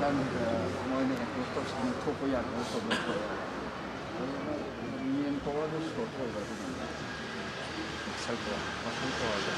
ꯀꯥꯟꯗ ꯃꯣꯏꯅ ꯑꯦꯄ꯭ꯔꯣꯁ ꯇꯧꯁꯤꯟ ꯊꯣꯛꯄ ꯌꯥꯗꯕ ꯄ꯭ꯔꯣꯕ꯭ꯂꯦꯝ ꯊꯣꯛꯑꯦꯕ ꯑꯗꯨꯅ ꯃꯦꯟ ꯄꯋꯥꯔꯗ ꯁꯣꯔꯠ ꯑꯣꯏꯕ ꯑꯗꯨꯅ ꯃꯁꯜ ꯄꯋꯥꯔꯗ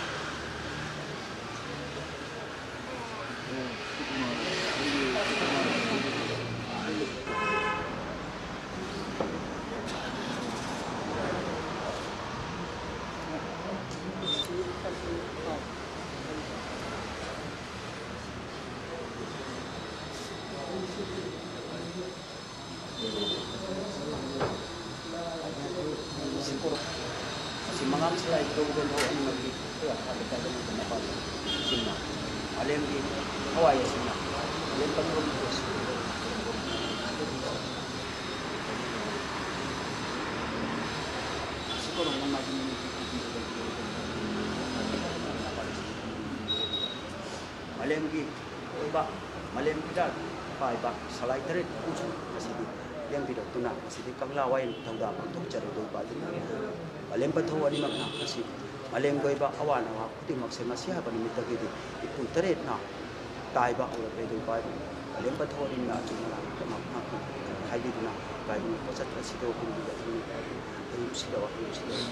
Semangat selain itu dan hawa ini lagi ya ada kata dengan apa sini alem di hawa ya sini alem pengen terus sekarang mana ini alem di ba alem kita pai ba salai terit uji masih yang tidak tunang masih kanglawai tangga untuk cari doi ba Alem patho ani makna kasi alem goi ba awana wa puting makse masia ba nimit tagi di ipun teret na tai ba ora pe doi ba alem patho ni na chuna ma ma khai di na ba ni ko chat si do kun di ni ai si do wa si do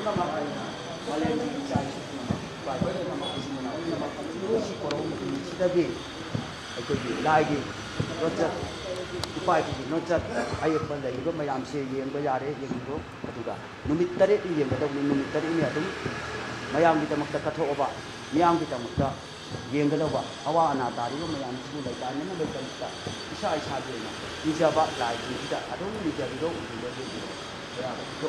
punamakayna malemgi chai pai punamakayna punamakayna korong sidagi aikogi laigi rocha ipai ki nocha ayekpa laiba mayam se yengba yare yengdo aduga numit tare yengba dawni numit tare ni adum mayam ki tamakta kathoba miyam ki tamakta yengga dawba awa ana tariba mayam su laita ni na laita isa isa de na ijaba lai ki da adum ni jabi do ya to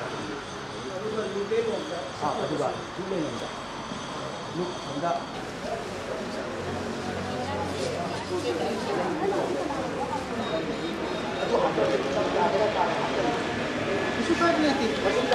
aduga tule nda look nda Suka natin.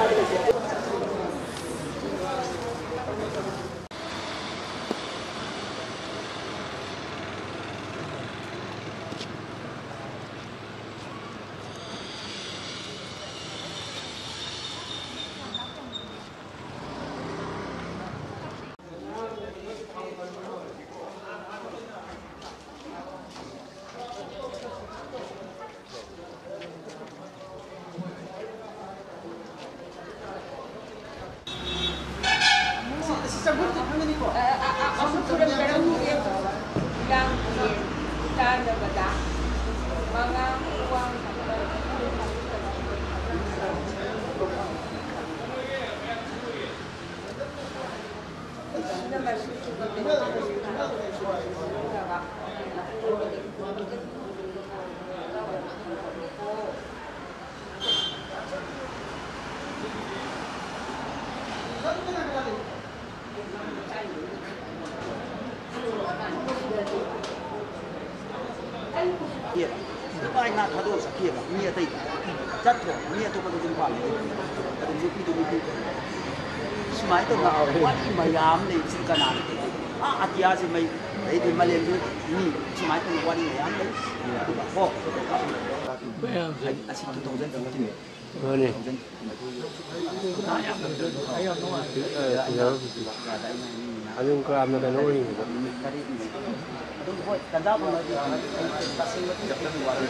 Aku sudah berang dia yang kita berbeda, mga uang Iya, supaya nak kado sakit lah, ni ada itu, jatuh, ni itu pada jumpa ni, ada jumpa itu, semua itu nak awak ini mayam ni sikanan, atia si may, itu Malayam ni, semua itu awak ini mayam ni, oh, asyik tu tahu dah, Mana? Anong keram na tanong ini? Tanda pun lagi, kasih lagi dapat keluarin.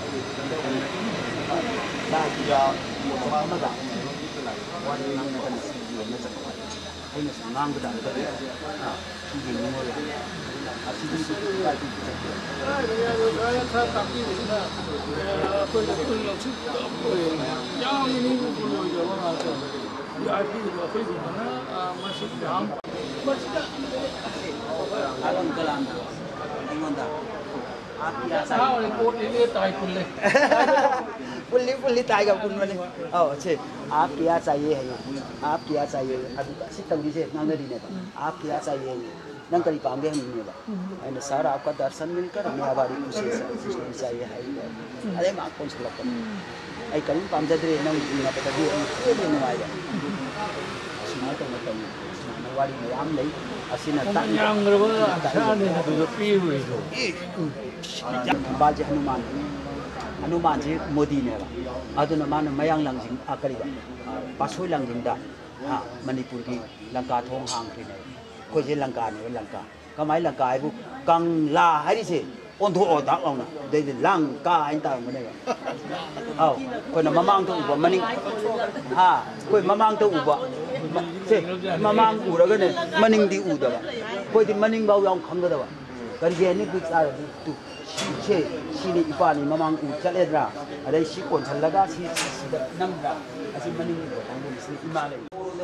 Dah juga orang mana dah, orang yang nak nasi belum nak cakap. Ini senang kita ada. Ini nomor yang asyik itu kita itu. Saya tapi kita pun langsung yang ini pun jawab ada. Ya itu lebih di mana masih jam masih tak. Alam kelam dah, ingat dah. Sao lại cột ini tai pun le. Pulli taiกับคุณวันนี้ใช่आप क्या चाहिए है आप क्या चाहिए अभी सितम भी से नाम नहीं देता आप क्या चाहिए नंग करी पाएंगे हम नहीं बा एंड सर आपका दर्शन मिलकर हमें आभारी खुशी से चाहिए है अरे मां कौन सा लगता है कहीं पाम जाते नंग ना पता भी ये भी नहीं आएगा सुना तो मतलब वाली में हम नहीं असीना yang berapa sana ni tu piu itu. बाजे हनुमान जी मोदी ने अदुना मान मयांग लंजिंग आकरीबा पासोई लंजिंग दा मणिपुर की लंका थोंग हांग थ्रिने कोई लंका ने लंका कमाई लंका है कंगला है से ओंथो ओदा औना दे लंका है ता मने कोई ममांग तो उबा मनिंग कोई ममांग तो उबा से ममांग उरगा ने मनिंग दी उदबा कोई दी मनिंग बाउ याव खंगदबा करिगेनि बिग आ तु चे सिनि इपानी ममांग उ चलेद्रा अदai si kon challaga si namra asi mani ko tangu si imale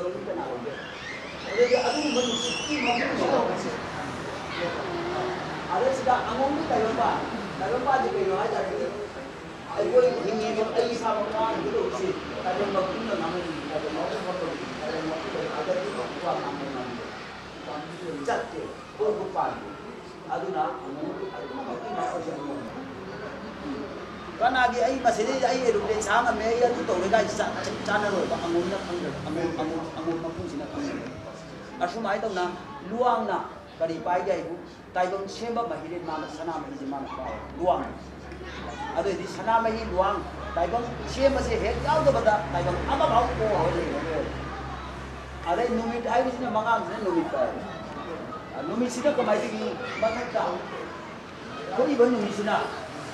ada sida among ni tayo ba di kayo aja ai ko hingi mo ai sa mo na dito si tayo magpunta namin tayo ada di ko namin jatte ko pa aduna Karena ai masih ai erupen sama me ya tu tahu lega cana roh angun mampu sini asu mai tahu na luang na kari pai gay bu taibang semba mahirin mana sana mahi mana pai luang ada di sana mahi luang taibang semba se head jauh tu benda taibang apa bau ko ada numit ai di sini mangang sini numit pai numit sini kemai tinggi banyak tahu kau ibu numit sini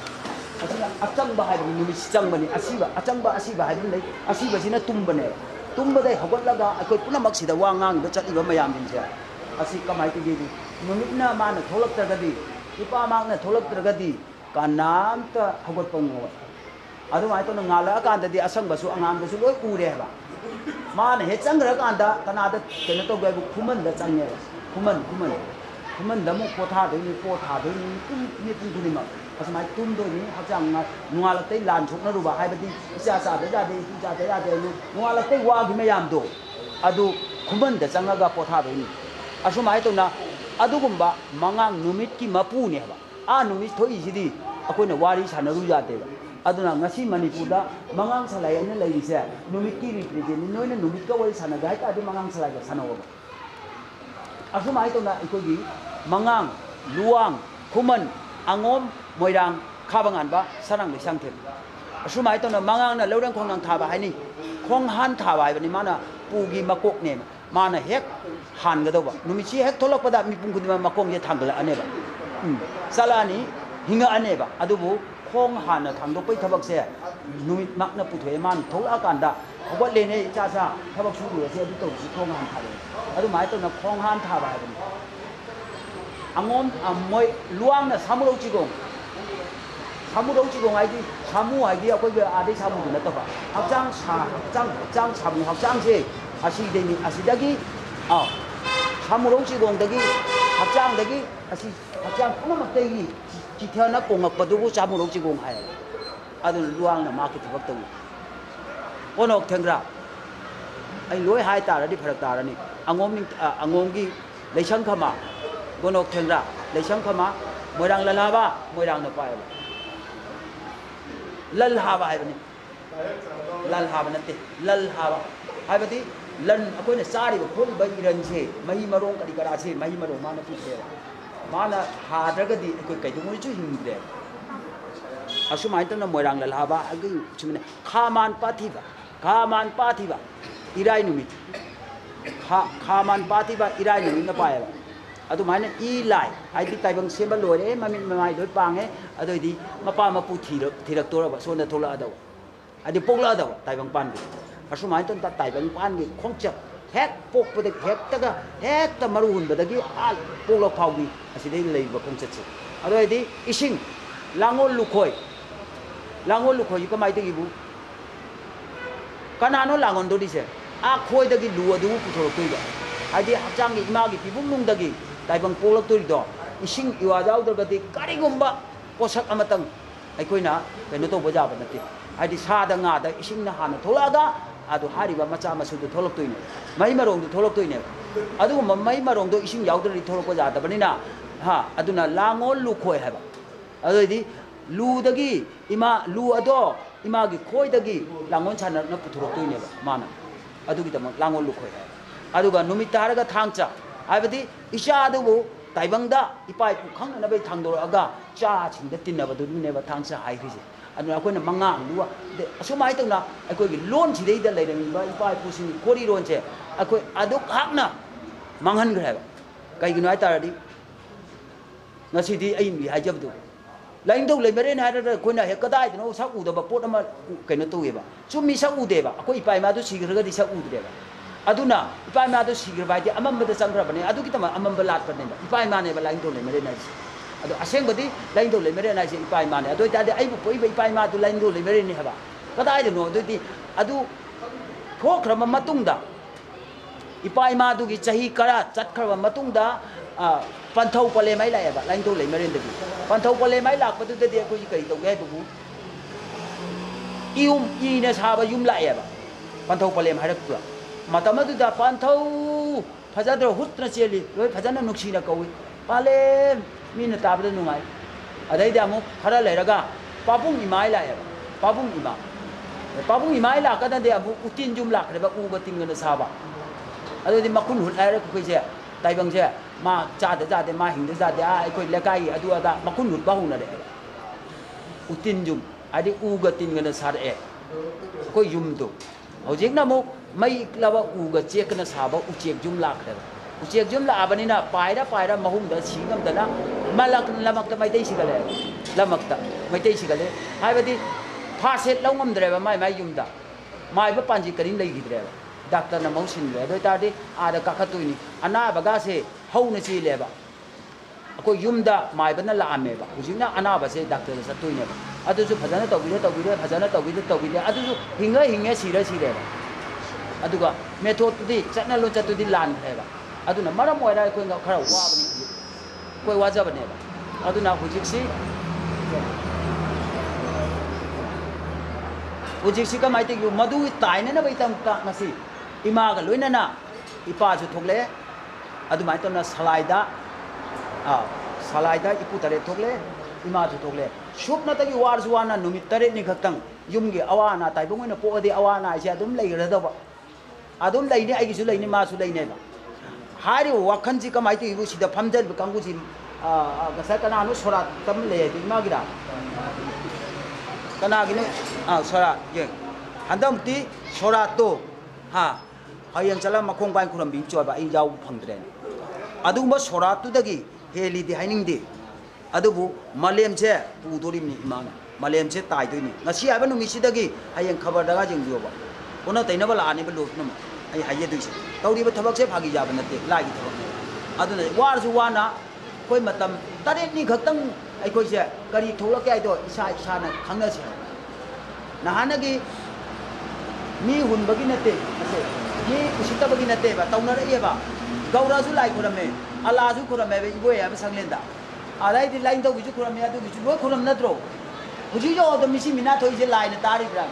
Acang bahaya ni numit cang bani asiba acang bah asiba hari ni asiba sini tum bani tumbaday hogotlaga akoi punamak sida wa ngang da chati ba mayam din se asi kamai ti gi numit na mana tholak tragadi ipa mak na tholak tragadi kanam ta hogot pango adu mai to ngala kan da di asang basu angang basu loi ure ba mana he changra kan da kana da kena to ga khuman da changye khuman da mo potha de ni tum ni tum ni ma asmai tum do ni hajang na ngala tai lan chuk na ru ba hai ba di sa da ja de nu ngala tai wa gi mayam do adu khuman da changa ga potha de ni asu mai to na adu gumba mangang numit ki mapu ne ba a numit thoi ji di akoi na wari sa na ru ja de ba aduna ngasi manipur da mangang salai na lai se numit ki represent ni noi na numit ka wari sa na ga ka adu mangang salai ga sa na wa asu mai to na ikoi gi mangang luang khuman angom moirang khabangan ba sarang le sang the asu mai to na mangang na lodang khong nang tha ba hai ni khong han tha ba ba ni mana pu gi makok ne mana hek han ga do ba numit chi hek tholak pa da mi pung ku ma makong ye thang ga ane ba salani hinga ane ba adu bu khong han na thang do pai thabak se numit mak na pu thoi man thola kan da hobot le ne cha thabak su du se adu to si khong han tha le adu mai to na khong han tha ba ba angom amoy luang na samuro chigong ai di samu ai di akoi ga ade samu na to ba hakjang samu hakjang se asi de ni asi dagi samuro chigong dagi hakjang dagi asi hakjang kuma mak dagi chi thia na kong ak padu bu samuro chigong hai adu luang na ma ki thak to onok thengra ai loi hai ta ra di pharak ta ra ni angom gi leisang khama gonok thengra leisang khama moirang lalhaba moirang na pai lalhaba hai bani lalhaba nate lalhaba hai bati lan akoi na sari ba khol ba iran se mahi marong kadi kara se mahi marong mana pu se mana ha daga di akoi kai du chu hingre asu mai tan na moirang lalhaba agi chimne khaman pathiba irai numit khaman pathiba irai numit na pai adu mana i lai ai di taibang sembal lore mamin mai doi pange adu di mapa mapu thirak tora ba sona thola adu adi pokla adu taibang pan bi asu mai ton ta taibang pan gi khongcha hek pok pade hek taga hek ta maru hun badagi al pokla phawgi asi dei lei ba khongcha che adu di ising langol lukhoi ko mai degi bu kanano langon do di se a khoi dagi lu adu pu thoro toi ba adi hakjang gi ima gi pibum nung dagi taibang polak tu do ising iwa jaw dargati kari gumba posak amatang aikoina keno to boja ba nati adi sa da nga da ising na hana tholaga adu hariba macha masu du tholok toine mai marong du tholok toine adu mai marong do ising yaw dri tholok boja da banina ha aduna langol lu khoi haba adu di lu dagi ima lu ado ima gi khoi dagi langon chana na puthorok toine ba mana adu gi tamang langol lu khoi adu ga numit taraga thangcha आबदी इशा दुबो ताइबंगदा इपाइ पुखंग ना बे थांदोर अगा चा छिंग the तिन बदु ने ब थांग सा high रिजे अनु अकोइन मंगा दुवा दे असुमाइ तंगना अकोइ गी लोन छिदे द लेरमि बा इपाइ पुसिन कोरी रोन से अकोइ अदुक हाकना मंगहन ग्रे कई गिनो आइ तारदी ngasiदी ai mi hai jab du lain do le mere na da koina he kadai no sa u da ba pot ama kaino tu ba chumi sa u de ba akoi ipai ma du sigra di sa u de ba aduna ipai ma do sigra bai di amam da changra bane adu ki tama amam balat bane ba ipai ma ne ba lain do le mere nai adu aseng badi lain do le mere nai se ipai ma ne adu ta de ai bu poi ba ipai ma do lain do le mere ni ha ba kadai de no adu di adu thokra ma matung da ipai ma du gi chahi kara chat khra matung da panthau pale mai lai ba lain do le mere de panthau pale mai lak padu de ko ji kai to ge bu ium i ne sa ba yum lai ba panthau pale mai rak pura matama du da panthau phajadro hutna cheli loi phajana nuksi na kawi pale min ta ba nungai adai da mo khara lai raga papung imai lai ba papung imai la ka da de abu utin jum lak re ba u ba ting na sa ba ado di makun hut ai ra ko je tai bang je ma cha de ma hing de de ai ko le kai adu ada makun hut ba hu na de utin jum adi u ga tin na sa de ko yum do hojik na mo mai laba u ga chek na sa ba u chek jum lak de u chek jum la abani na paira mahum da singam da na malak lamak ta mai dei sigale lamak ta mai dei sigale hai ba di pha set long ngam dre ba mai yum da mai ba panji karin lei gi dre doctor मौसिन ले तादी आदा काखतुनी अनाबगा से हौन ची लेबा अको युमदा माइबना लामेबा हुजिना अनाबा से doctor सतुइनेबा अदुसु फजना तौबिदे फजना तौबिदे अदुसु Hinge सिरे अदुगा मेथोडुदी चटना लो चतुदी लान हेबा अदुना मरम ओइरा कोइ खरा वाबनी कोइ वाजबनेबा अदुना हुजिक्सी कमाइते यु मधु ताइने न बैतम का मसी इमागा लोइनना इपाजु थोगले अदुमाइ तोना सलाइदा इपु तरे थोगले इमाजु थोगले सुपना तगी वारजु वाना नुमित तरे नि खतंग युमगे अवाना ताइबंगोइना पोदे अवाना आइसे अदुम लेगरदबा अदुम लेइने आइगिसु लेइने मासु लेइनेबा हारि वाखनजी कमाइते इबु सिदा फमजल कांगुजी गसा कनानु सोरा तम ले इमागिरा कनागिने सोरा ये हंदमती सोरा तो हा हयंग चला मखोंग बाइन खुरम बि चोबा इ जाव फंगद्रे अदुगुम सोरा तुदगी हेली दि हाइनिंग दि अदुबु मलेमसे पुदोरिमनि इमाना मलेमसे ताइदोइनि ngasi आबा नुमिसिदगी हयंग खबर दगा जिंगजोबा ओना तैनबा लानिबा लोकनम आई हाये दुइसे तौरिबा थबकसे फागी जाबा नते लागी थबक अदुना वारजु वाना कोई मतम तरेनी खतंग अखोइसे करी थोलके आइदो इसाना खंगसे नहानगी मी हुनबगी नते असे मी उसितबगी नते बा तौनरएबा गौराजु लाई खुरमे अलाजु खुरमे बे इबोय आबा संगलेंदा आलाई दि लाइन तौबिजु खुरमे अदु बिजु लो खुरम नत्रो हुजि जो द मिसि मिना थोइसे लाइन तारि ब्रा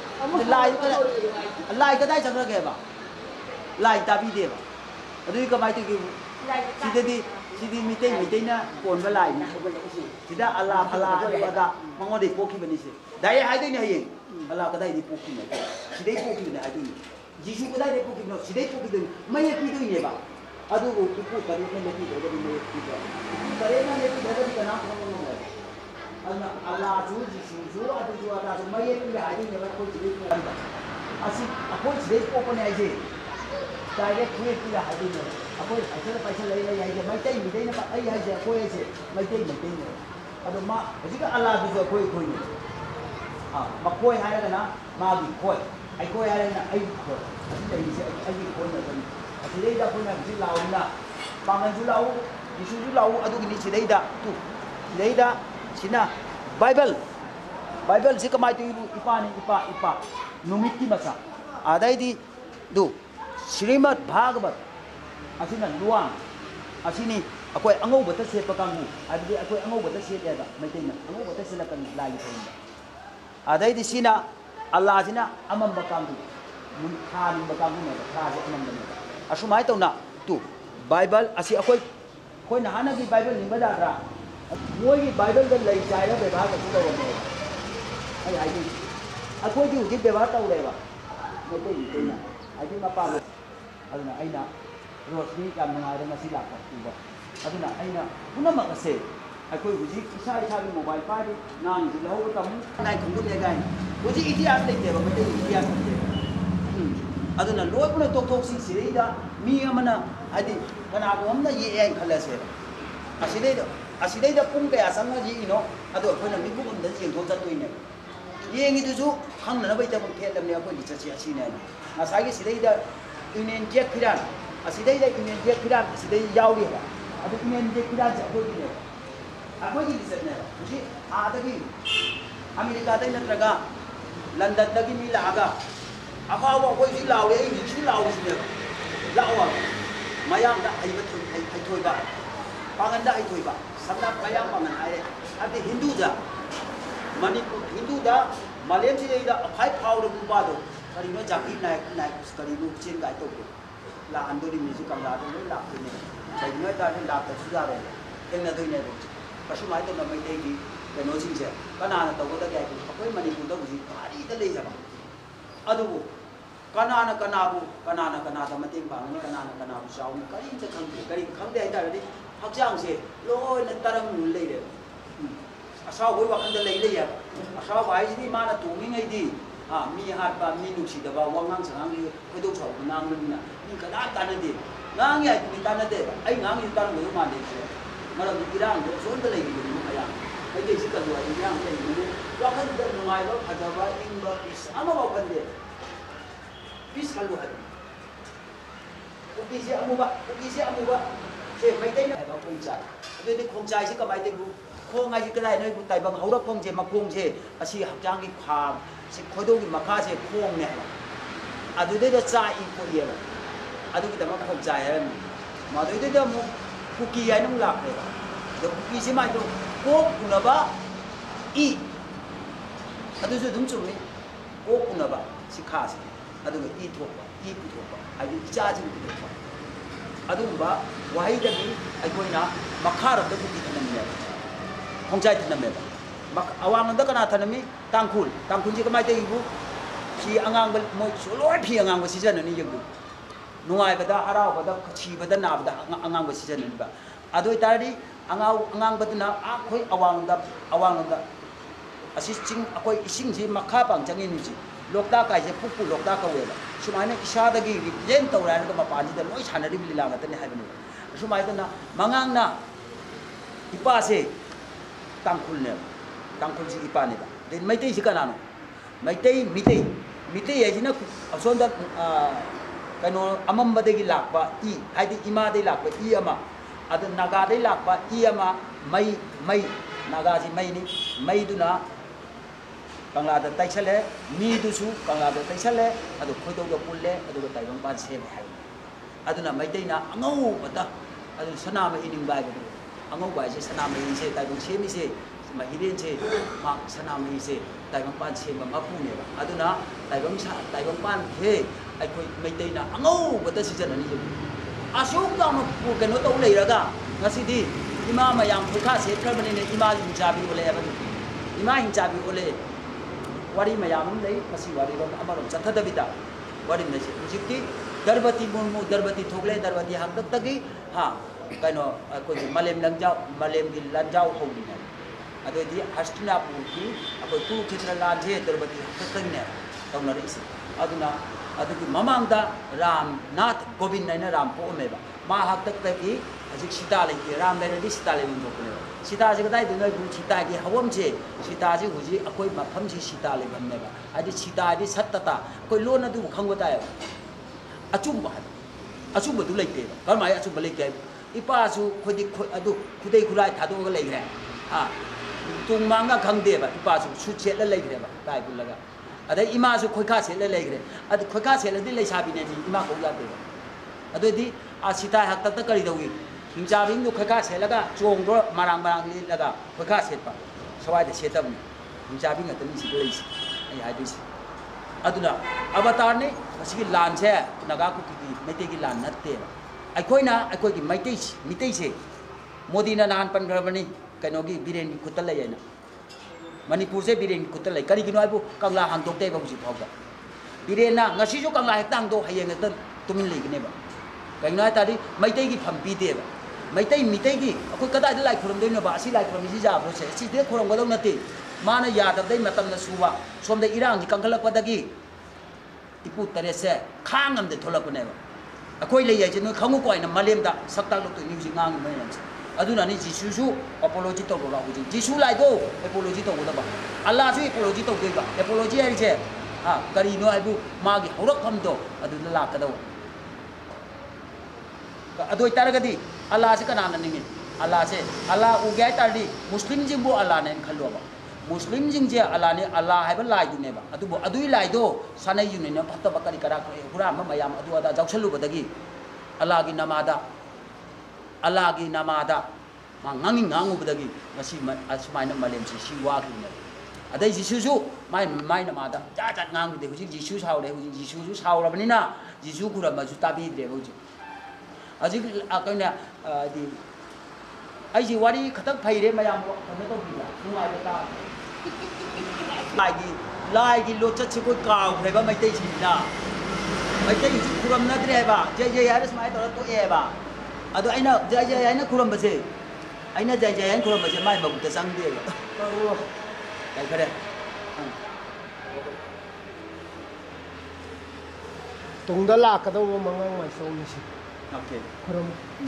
लाई कदाइ संगरगेबा लाई ताबि देबा अदुइ कमाइते कि सिदी मिटेना कोनबा लाई सिदा अल्लाह अदा मंगोदे पोखिबनि से दाइ हाइदोनि हये अल्लाह कदाइ दि पोखिने सिदै पोखिने हाइदोनि जिसु कदाइ दि पोखिनो सिदै पोखिदोनि मय पिदोइनेबा अदु इपु तरे ने लेपि देबनि मे पिदो तरे ने लेपि देबनि कना खमनो अल्लाह अल्लाह जिसु अदु अदा मय पि हाइदोनि कोइ सिदै पोखिबा असि अकोइ सिदै पोखने आइजे डायरेक्ट हुए पि हाइदोनि अकोइ आइसे पैसा ले आइजे मैतै मिदैना आई हाइजे अकोइ आइसे मैतै ने अदु मा हजिका अल्लाह दुजो कोइ ने मकोय हायरगना मागी कोय आई कोय हायरगना आई कोय असिदैसे आई कोय न असिदैदा कोयना बिजि लाउना पांगनजु लाउ यिसुजु लाउ अदुगिनि सिदैदा तु सिदैदा सिना बाइबल से कमाइ तु इपानि इपा नुमिति मसा आदाइदि दु श्रीमद् भागवत असिना लुवांग असिनी अकोय अंगौबत सेप कांगु आदि अकोय अंगौबत सेदेबा मैतैना अंगौबत सेलकन लाइ थोंबा अदाइदि सिना अल्लाह सिना अमम कांगु मुन खान बकांगु ने खाजे अमम ने असुमाय तौना तु बाइबल असि अकोय कोय नहाना की बाइबल निबा दाद्रा मोय की बाइबल द लई चाइरा व्यवहार कछु तौने आई हाइदि अकोय दि उजि व्यवहार तौरेबा मैतैना आइदि मपा अदुना आइना रोशनी याम नंगाइरा ngasi लाका तुबा अदुना आइना पुनमक असे अखोई हुजी इसा की मोबाइल पाई नांग जि लहो तम नाइ खंगु ले गाय हुजी इतिहास लेतेबा मते इतिहास लेते अदुना लोय पुन तोक सिरेदा मी अमना आदि कना को हमना ये एन खलसे असिदैदा पुंग कया संग जी इनो अदो अखोइना मिबु उंदा जेंथो जतोइने येंगी दुजु खंगना बैता बं खेलमने अखोइ लिचसी असिने नासागी सिदैदा इनेन जेक फिरान असिदैदा इनेन जेक फिरान सिदै याउरी बा अदु इनेन जेक फिरान से अखोइने अखोइ लिचने हुजी आदगी अमेरिका दै नत्रगा लंदन दगी मी लागा अफावा अखोइ जि लाउरे इ जि लाउसिने लावा मयामदा थोइबा पागंदा थोइबा सबना मयाम पागन आए अबे हिंदूजा मणिपुर हिंदूदा मलेम सिदैदा अफाइ फाउर बुबादो करिनो जाकी नाय करिनो चेन गाय तो ला अंदोरी मिजि कमला दो ला किने करिनो तारे ला त सुजारे केना दोइने कसु माइ तो नमै देगी केनो सिंसे कनाना तगोदा गाय को अखोइ मणिपुर दा बुजि भारी द ले जाबा अदुबो कनाना कनादा मतें पांगनी कनाना चाउन करी च खंगे करी खंगे हाइ तारदि हक्चांग से लोइना तरंग लेरे असाव होय वखंद ले या असाव भाइजि माना तोंगिङैदि मी हाटबा मी नुसिदबा वांगां संगांगि खैदौ साव नांगनिना मी कदा तानदे ngang ya ni tan de ai ngang ni tan lo ma de ma lo di rang do son de le ni ma ya ai de si ka lo ai rang de ni wa kan de no mai lo pha ja ba ing ba is ama ba kan de bis kan lo ha kuki si amuba se mai dai na ba khong chai ade de khong chai si ka mai dai bu khong ai ka dai noi bu tai bang haura khong je ma khong je asi hakjang gi kham si khodo gi makha se khong ne adu de cha I ko ye ba adu gi da ma khong chai ha ma de de mu kuki ai nong lak le ba de kuki si mai do ko kuna ba I adu su dum chu ni ko kuna ba si kha si adu gi I thok ba I pu thok ba ai di cha ji pu thok ba adu ba wai da gi ai ko na makha ra da kuki than ne khong chai than me ba awang da kana than mi tangkhul ji ka mai te bu si angang ba mo so loi phi angang ba si jan ni yeng du nungai ba da harau ba da chi ba da na ba da angang ba si jan ni ba adoi tari angang ba na a khoi awang da asi ching akoi ising ji makha pang changin ni ji lokta kai je pupu lokta ka we ba sumai na isa da gi len to ra ka ma pa ji da loi chana ri li la ga ta ni ha ba ni sumai da na mangang na ipa se tangkhul ji ipa ni ba de mai te ji kana no mai te mi te ye ji na ason da kano amam ba de gi lak ba I ai di ima de lak ba I ama adu naga de lak ba I ama mai naga ji mai ni mai du na Kangla da tai chale mi du su kangla da tai chale adu khoi do pulle adu tai bang ban se hai adu na mai dai na angau bata adu sana ma ining bai ba angau bai se sana ma I se tai bang se mi se ma hiren se ma sana ma I se tai bang ban se ma pu ne ba adu na tai bang ban the ai khoi mai dai na angau bata si jan ani je asuk da ma pu ke no to lei ra ga ngasi di ima ma yang phoi kha se tra bani ne ima hin cha bi ole ba ima hin cha bi ole wari mayam lei masi wari rom amarom chathadabida wari na jikti darbati murmu darbati thogle darbati hakdak tagi ha kaino ko malem gi lanjau hobni na adodi hastinapur ki akoi tu khitra la je darbati hakdak ne tawna ri isi aduna adugi mamangda ram nath gobind naina ram po meba ma hakdak tagi ajik sita le ki ram le ri sita le mo ko Sita ji kadai du noi bu sita gi hawam je sita ji huji akoi mafam ji sita le ban ne ba adi sita di sattata koi lo na du khang ba ta achum ba du lai te ba kar mai achum ba lai ke ipa su khodi adu khudai khulai tha do ga lai gre ha tung mang ga khang de ba ipa su che la lai gre ba tai bu la ga adai ima su khoi kha che la lai gre adi khoi kha che la di lai sa bi ne ji ima ko ya de ba adu di a sita hak ta kari do gi Hingja bing du khaka se laga chong ro marang li laga khaka set pa sawai de setam hingja bing atani si lei ai hai dis aduna avatar ne asigi lan se naga ku ki mete gi lan natte ai koi gi mitei se modi na nan pan grabani kaino gi biren kutal lai na manipur se biren kutal lai kari gi no ai bu kangla hang tok te ba ji phau ga biren na ngasi jo kangla hek tang do hayeng ta tumin lei gi ne ba kaino ta di maitei gi pham pi te ba mitei gi akoi kadai da lai khuram doi na ba asi lai khuram ji ja pro se si de khuram ga dong na te mana ya da dai matam na suwa som de irang ji kangkhalak pa da gi ipu tare se khangam de tholak ne ba akoi lei ya ji no khangu koi na malem da sakta lo to ni ji ngang me na aduna ni jisu su apology to ro ji jisu lai do apology to da ba allah su apology to doi ba apology ai je ha kari no ai bu ma gi horak pham do adu la ka do adoi taragadi Allah se kana naningi Allah se Allah u gai tardi muslim jing bu Allah ne khallo ba muslim jing je Allah ne Allah hai ba lai du ne ba adu bu adui lai do sanai yu ne na phatta ba kari kara pura ma mayam adu ada jausalu ba dagi Allah gi namada ma ngangu ba dagi masi asmai na malem si wa ki ne adai jisu mai namada ja ngang de huji jisu saw de huji jisu saw ra bani na jisu khura ma su tabi de huji aji akaina di aji wari khatak phaire mayam kame to bila nungai ba ta lai gi lo chat ko kaw phai ba mai tei chi na mai tei ji khuram na dre ba je ya smai to to e ba adu aina je aina khuram ba se aina je aina khuram ba se mai ba ta sang de ba kai khare tungda la ka do mangang mai so ni si okay khuram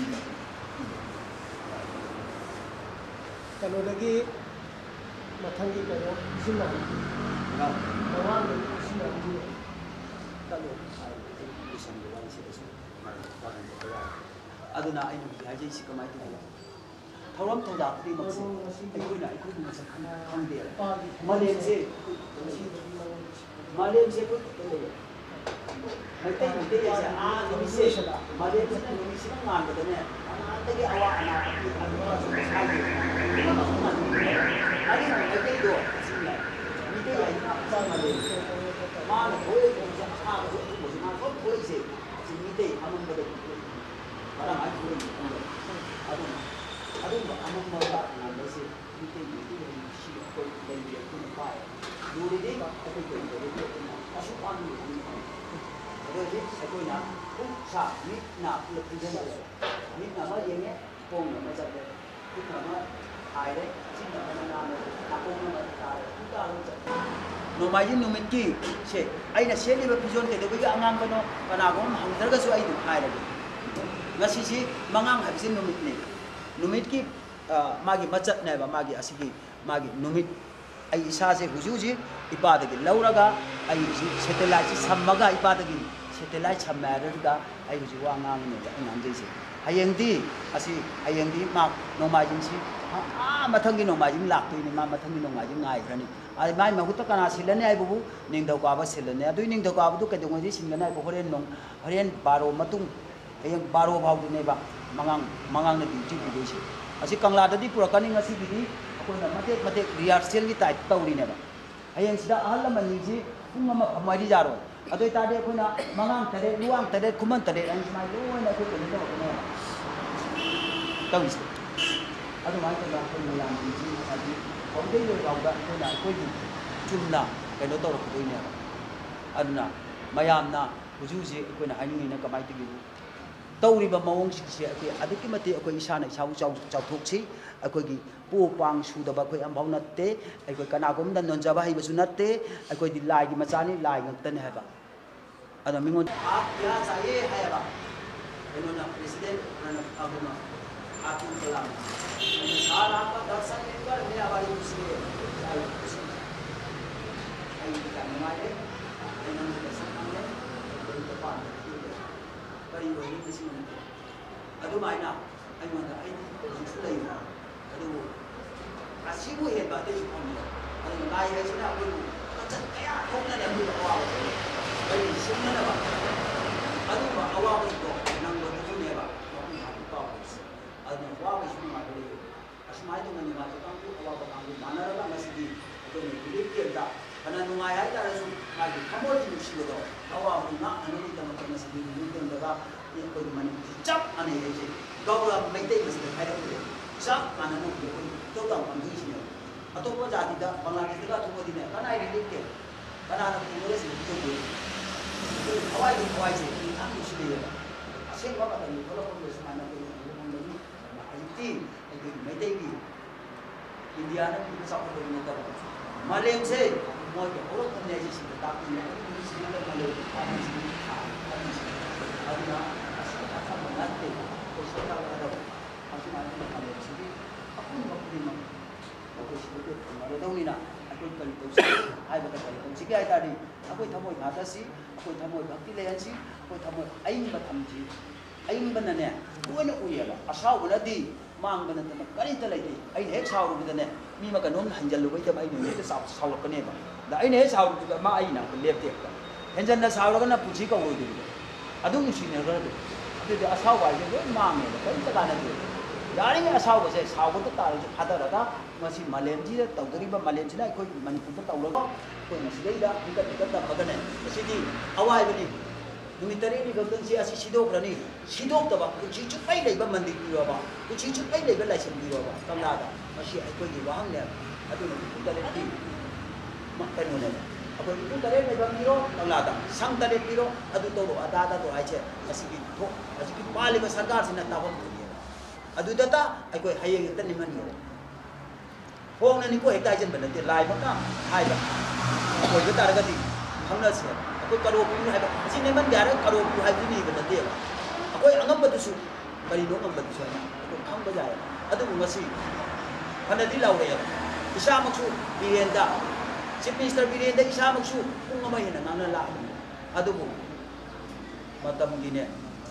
kano lagi mathangi kano sina na bawa ni sina ni kano isan de wani se ꯑꯗꯨꯅ ꯑꯩꯅ ꯍꯥꯏꯖꯩꯁꯤ ꯀꯃꯥꯏꯅ ꯇꯧꯒꯦ ꯊꯧꯔꯝ ꯊꯧꯗꯥ ꯈꯨꯗꯤꯡꯃꯛꯁꯦ ꯑꯩꯈꯣꯏꯒꯤ ꯃꯁꯛ ꯈꯪꯗꯦ ꯃꯥꯂꯦꯝꯁꯦ ꯑꯩꯈꯣꯏ ꯂꯩꯌꯦ ꯃꯩꯇꯩ ꯍꯥꯏꯁꯦ ꯅꯨꯃꯤꯠꯁꯦ ꯃꯥꯂꯦꯝꯁꯤꯅ ꯅꯨꯃꯤꯠꯁꯤꯅ ꯉꯥꯟꯕꯗꯅꯦ ꯑꯅꯥꯗꯒꯤ ꯑꯋꯥ ꯑꯅꯥ ꯃꯁꯥꯒꯤ ꯑꯗꯨꯅ ꯃꯩꯇꯩꯗꯣ ꯑꯁꯤꯅ ꯃꯩꯇꯩ ꯍꯥꯏꯁꯤꯅ ꯃꯥꯂꯦꯝ ꯃꯥꯅ ꯊꯣꯛꯏꯁꯦ ꯑꯁꯥꯕꯁꯨ ꯑꯊꯨꯝꯕꯁꯨ ꯃꯥꯅ ꯁꯣꯝ ꯊꯣꯛꯏꯁꯦ ꯑꯁꯤ ꯃꯩꯇꯩ ꯑꯃꯝꯕꯗꯒꯤ ꯃꯔꯝ ꯍꯥꯏ ꯊꯣꯛꯏꯁꯦ ꯑꯗꯨꯅ ꯑꯗꯨꯝꯕ ꯑꯃꯝꯕ ꯉꯥꯟꯕꯁꯦ ꯃꯩꯇꯩꯒꯤ ꯁꯤ ꯑꯩꯈꯣꯏ ꯂꯩꯔꯤ ꯑꯩꯈꯣꯏꯅ ꯄꯥꯏ ꯂꯨꯔꯤꯗꯤ ꯑꯩꯈꯣꯏ ꯀꯔꯤꯗꯧꯔꯤꯗꯤ ꯑꯩꯈꯣꯏꯅ ꯑꯁꯨꯛ ꯄꯥꯟꯕ ꯑꯗꯨꯗꯤ ꯑꯩꯈꯣꯏꯅ ꯈꯨꯠ ꯁꯥ ꯃꯤꯠꯅ ꯄꯨꯂꯞ ꯄꯨꯟꯁꯤꯜꯂꯛꯑꯦ ꯃꯤꯠꯅ ꯑꯃ ꯌꯦꯡꯉꯦ ꯈꯣꯡꯅ ꯑꯃ ꯆꯠꯂꯦ ꯈꯨꯠꯅ ꯑꯃ ꯍꯥꯏꯔꯦ ꯆꯤꯟꯅ ꯑꯃ ꯉꯥꯡꯉꯦ ꯅꯥꯀꯣꯡꯅ ꯑꯃ ꯇꯥꯔꯦ ꯈꯨꯠꯇꯥꯔ ꯆꯠꯂꯦ ꯅꯣꯡꯃꯥꯏꯖꯤꯡ ꯅꯨꯃꯤꯠꯀꯤ ꯁꯦ ꯑꯩꯅ ꯁꯦꯠꯂꯤꯕ ꯐꯤꯖꯣꯜ ꯀꯩꯗꯧꯕꯒꯤ ꯑꯉꯥꯡꯕꯅꯣ ꯀꯅꯥꯒꯨꯝꯕ ꯍꯪꯗ꯭ꯔꯒꯁꯨ ꯑꯩ ꯑꯗꯨꯝ ꯍꯥꯏꯔꯒꯦ ꯉꯁꯤꯁꯤ ꯃꯉꯥꯡ ꯍꯥꯏꯕꯁꯤ ꯅꯨꯃꯤꯠꯅꯤ ꯅꯨꯃꯤꯠꯀꯤ मागी मचत ने मागी असिगी मागी नुमित आई इसासे हुजूजी इपादगी लौरगा आई सैटेलाइट सम्मगा इपादगी सैटेलाइट सम्मारगा आई हुजू वांगांग ने नांगजेसे हयेंदी असि हयेंदी मा नोमाजिंसी मथंगी नोमाजिंग लाक्तोइनि मा मथंगी नोमाजिंग गाइग्रनि आई माइ महुत कना सिलने आई बुबु निंगदौकाबा सिलने अदुइ निंगदौकाबदु केदोंगोदि सिंगना आई होरेन बारो मतुंग हयेंग बारो भावदुनेबा मंगांग ने ड्यूटी बिदोइसे असी कंगलाददी पुरकनी ngasiगidi अखोइना मतेक रिहर्सल की टाइप तौरीनेबा हयेंसिदा अहल लमनिजी पुंग अमा फमारी जारो अदोइ तादे अखोइना मंगांग तरे लुवांग तरे खुमन तरे अंजमाइ लोइना अखोइ कने तौकने तौइसे अदु माइ तदा अखोइ मयाम जी अदि हौदे लो गाउदा अखोइना अखोइगी चुमना कनो तौरकदोइनेबा अदुना मयामना हुजूजी अखोइना हाइनिना कमाइ तगिबु तौरीबा मवोंगसिंसे अखोइ अदुकि मते अखोइ इसाना इसाउ चाउथोक्सि अखोइगी पो पांग सुदबा अखोइ अम्बाउ नत्ते अखोइ कनागुमदा नोंजबा हाइबसु नत्ते अखोइदि लाइगी मचानी लाइ ngक्तने हाइबा अदा मिंगोन आप या चाहे हाइबा एनोना प्रेसिडेंट अबुमा आतुल कलाम सारा का दर्शन कर मे आबारी खुशी आई खुशी आई का नमाले एनोना दर्शन हमने तो पान करी होई किसी ने अदु माइना आई मोंदा आई जिसु लेबा अदु असिबु हेबा ते जुकोनी अदु गाय हैसिना अबु कचन कया ठोकना ने अबु अवा आई सिमना बा अदु बा अवा तो नंगो तो नेबा तो अदु वा बा सिमु मा ले असमाय तो ननि मा तो कांगु अवा बा कांगु मानरला मसिदी तो ने बिलिप केदा kana nungai hai tara su magi khamoi ni sido awa na anuni tama tama sidi ni tendaba ni ko mani chap ane je gawra meitei masde khai ra chap ananu ko to ta mangi sine atop jati da bangladesh da to dine kana ai rilip ke kana na ko re si to ko awai se ni am ni sile asen ba ka ni ko ko se mana ko ni ai ti ai meitei ki india na ki sa ko ni ta malem se moi ke orang punya sisi tapi ini sini kalau kami sini ada apa mengerti kalau ada masih ada kalau sini aku nak terima aku sini kalau tahu ni nak aku kalau tahu sih hai betul kalau sih kita tadi aku thamoi kata sih aku thamoi bhakti layan sih aku thamoi aing batam sih aing banane bukan aku ya lah asal berarti mang banan teman kali terlagi aing hek sahur bedane mi makan nom hanjal lu baca aing ni itu sahur kene bang दा अने साउर मा आइना लेपते हेंजन ना साउर ना पुछि को होदि अदु सिने गदु अदु असाव वाइ जो मांगे कई तका न दे यारी असाव बसे साव तो तार जो फादरगा मसी मलेम जी तौदरी बा मलेम सिना कोई मणिपुर तौरगा कोई मसिदैदा टिकट मगने सिदी अवाय बनी नुमितरी नि गदन से असि सिदोखरनी सिदोक्तबा कुछि चुपै लेबा मंदिर बिरोबा कुछि चुपै लेबा लाइसन बिरोबा कमलादा मसी अखोगी वाहन ने अदु नुमितरी makanya ni, apa itu tadi ni bang biro, ngelada, sang tadi biro, adu toro, ada tu aja, masih paling besar sih nak tahu tu dia. Adu data, aku hayang kita ni mana ni. Hong ni aku hektar jen benar, dia live macam, hai bah, aku kita ada kati, hamil sih, aku karo pun hai bah, sih ni mana dia karo pun hai ni benar dia. Aku anggap betul su, beri dong anggap betul su, aku kam berjaya. Adu masih, mana di laut ya, isya maksud birenda. Chief Minister Birenda isa magsu kung amay na nangala adubo matam gine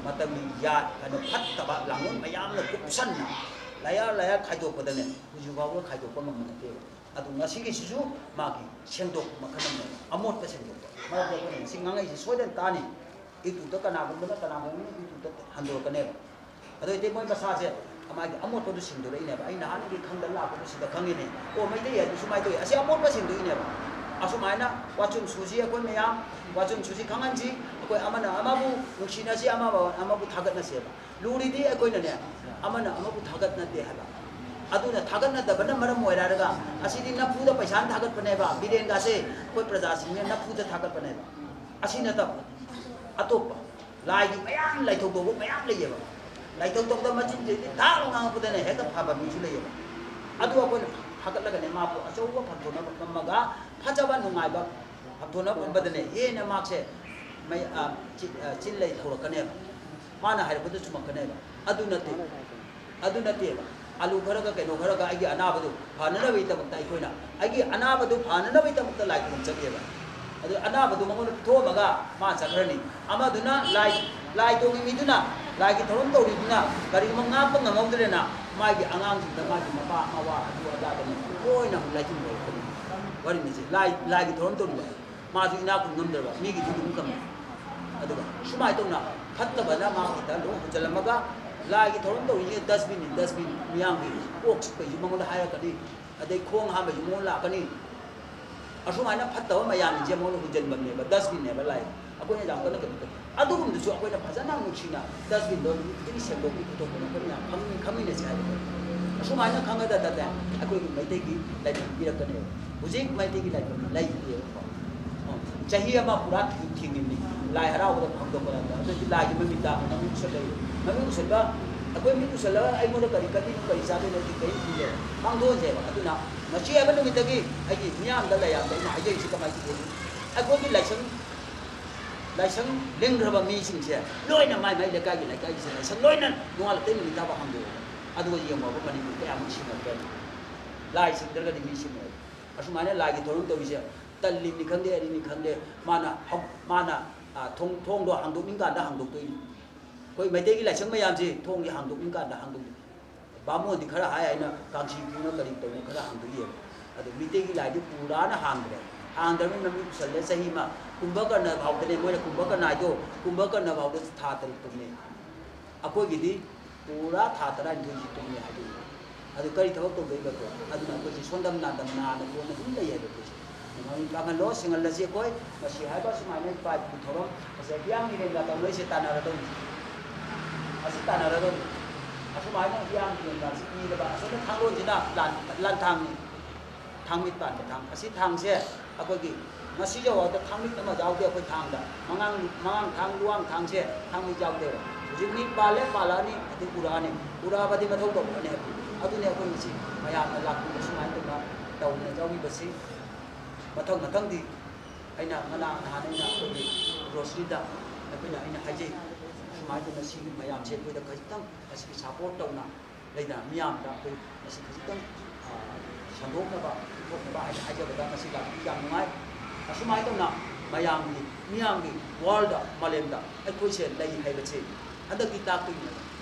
मतमी या कने फत्तबा लांगुन मयाम न कुपसन्ना लाया खाइदोपदने हुजुबाबो खाइदोप ममनते अदु ngasi gi sisu magi sendok makanam amot pa sendok ma ko ne singangai si soden tani itu ta kana bu na kana bu itu ta hando kane ado ite moi basa se amagi amot pa du sindu re ne ba ai na han gi khang da la ko si da khang ni o mai de ya du sumai to asi amot pa sindu ne ba asu mai na wachun suji ko me ya wachun suji khangan ji ko amana amabu nuksina si amabu thagat na se ba luri di ko ne amana amabu thagat na de ha ba aduna thagat na da bana maram moira daga asidi na pu da paisan thagat pane ba biren ga se koi praja sin na pu da thagat pane ba asina ta atop lai gi mayam lai thok do mayam lai ba lai thok tok da machin je da nga pu da ne he ka pha ba mi su lai ba adu ko thagat la ga ne ma pu achau ba pha thona ba ma ga pha ja ba nungai ba pha thona ba ba ne ye na ma se mai chin lai thora ka ne ma na hai ba du chuma ka ne ba adu na te ba alu kharaga keno kharaga agi anabadu phanana bai tamakta ikoina agi anabadu phanana bai tamakta lai kum chakeba adu anabadu mangon tho maga ma chakrani amaduna lai to mi duna lai ki thorom to ri duna kari manga pang ngamodre na mai gi angang ji da ma ji ma pa ma wa adu ada da ni koi na lai ki mo ko wari ni ji lai ki thorom to ri ma ji ina ku ngam da ba mi gi du kam adu ba sumai to na phatta bana ma ki da lo jalamaga lagi thoron to ye dustbin miyang gi ox pe yumong la haya kadi adai khong ha ba yumong la kani asuma na phatta ma yam je mo lu jen bam ne ba dustbin ne ba lai akoi ne jam ka na kadi adu gum du akoi na phajana mu china dustbin do ni se do ki to ko na khami ne sai asuma na khanga da akoi mai te gi lai bi ra kane hujik mai te gi lai bi chahi ma pura thing ni lai harau da phang do ko da so lai gi mi ta na mi se lai Namun sebab aku ini tu salah, aku mula kari satu nanti kari ni. Mang doan saya, aku nak masih apa tu kita ki, aku ni am dah layar, tapi nak aja isi kamai tu. Aku ni laisang leng raba mi sing saya, loi na mai lekai saya, laisang loi na nual tu ni kita faham tu. Adu yang mau apa ni kita am sing apa. Laisang terkadang mi sing. Asu mana lagi turun tu bisa. Talim ni khande, mana thong do hang do mingga dah hang do tu. कोई मैदे की licence में याम जी थोंगी हांगदुक इनका दा हांगदुक बामो दि खरा हाय आइना कांची किनो करी तो खरा हांगदुक ये अदु मिते की लाइदि पूरा ना हांगदे हांगदे में नमी सल्ले सही मा कुंभ करना भावदने मोय कुंभ करना आइदो कुंभ करना भावदे था तरी तुमने अकोई गिदि पूरा था तरा इंदुजी तुमने आइदो अदु करी थवक तो गई बको अदु ना कोई सोंदम ना दम ना ना को ना दुम ले ये बको नमी कांगन लो सिंगल लसे कोई मसी हाय बा सुमाने पाइ पुथरो असे बियाम नि रेंगा तो लोइ से ताना रदो asal tanah raton, asal mana yang dengan si ini lepas, asal thang lon jina lan thang mit pan thang, asal thang saya, aku lagi masih jauh, tapi thang mit nama jauh dia aku thang dah, mangang thang luang thang saya, thang mit jauh dia, jadi ni pala ni, itu pura pati macam tu, ni, aku ni aku mesti, macam laku semua itu nak tahu ni jauh ni bersih, matang di, aina mana hana ina aku ni grocery dah, aku ni aina haji. Semasa nasi mayam saya pun dah kacang, nasi support tahu nak, lainnya miam dah pun nasi kacang, sandok apa, aja betul nasi dah yang mengai, semua itu nak mayam ni, miam ni, wall dah, malam dah, aku saya lagi hai betul, ada kita tu,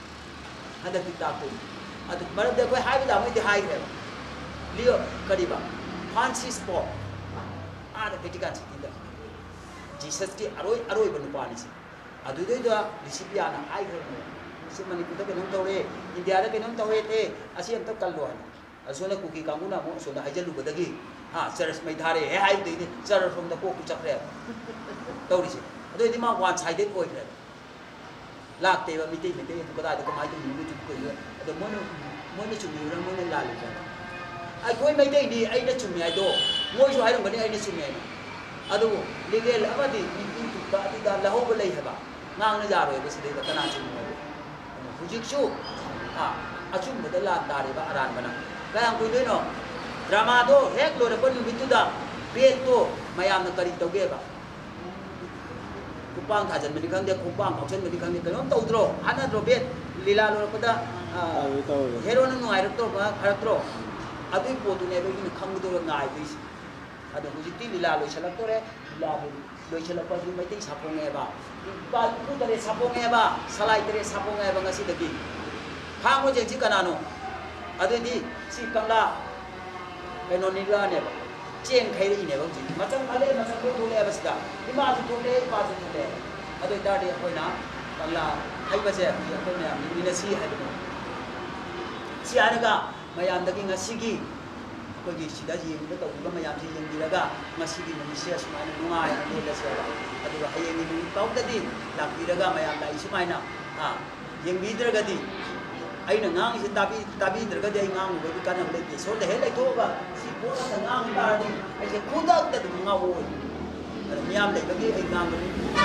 ada mana dia kau hai dah, mana dia hai dah, lihat kadiba, fancy spot, ada ketikan sini dah, Jesus ki aroi bernupa ni sih. Adu itu dah disiplin anak air ni. Semua ni kita kena tahu le. India ada kena tahu le. Asyik kita kaluan. Asalnya kuki kamu nak mau sudah aja lu bedagi. Seras mai thare. Hai itu ini. Seras from the kok kucak le. Tahu ni sih. Adu itu mah one sided koi le. Lak tewa miti itu kata ada kemai tu mulu tu koi le. Adu mana cumi orang mana lalu kan. Ai koi mai deh ni. Ai dah cumi ai do. Moi so hai orang ni ai ni cumi ai. Adu legal apa di itu tak ada lahu boleh haba. Ngang na jaro itu sedih tak kena cumi. Hujik su, acum betul lah dari baran mana. Kaya aku ini no drama tu, hek lo dapat lebih tu dah. Bet tu mayam nak kari tahu ke? Kupang kajian menikang dia kupang, auction menikang dia kan tahu terus. Anak terus bet lila lo pada hero nang air terus, air terus. Aduh potu ni begini kamu tu ngai tu. Ada hujik ti lila lo salah tu re lila lo loi chelapa di mai tei sapong eba ba ku tare sapong eba salai tare sapong eba ngasi dagi phang mo jeng chi kanano adu di si kangla penonila ne ba cheng khai ri ne ba ji macang ale macang ko thole eba sida ima su thole pa su thole adu ta de hoina kangla hai ba se ko ne mi ne si hai ba si araga mayam dagi ngasi gi ko gi sida ji mo to ba mayam ji yeng diraga ngasi gi mo sia sumai nungai ane la se adu hayeng ni pau da di la diraga mayam dai sumai na ha yeng bi diraga di ai na ngang si tabi diraga di ai ngang mo bi kan le ki so le he le to ba si bo na ngang ba di ai se khu da da ngau wo adu mayam le ba gi ai ngang ni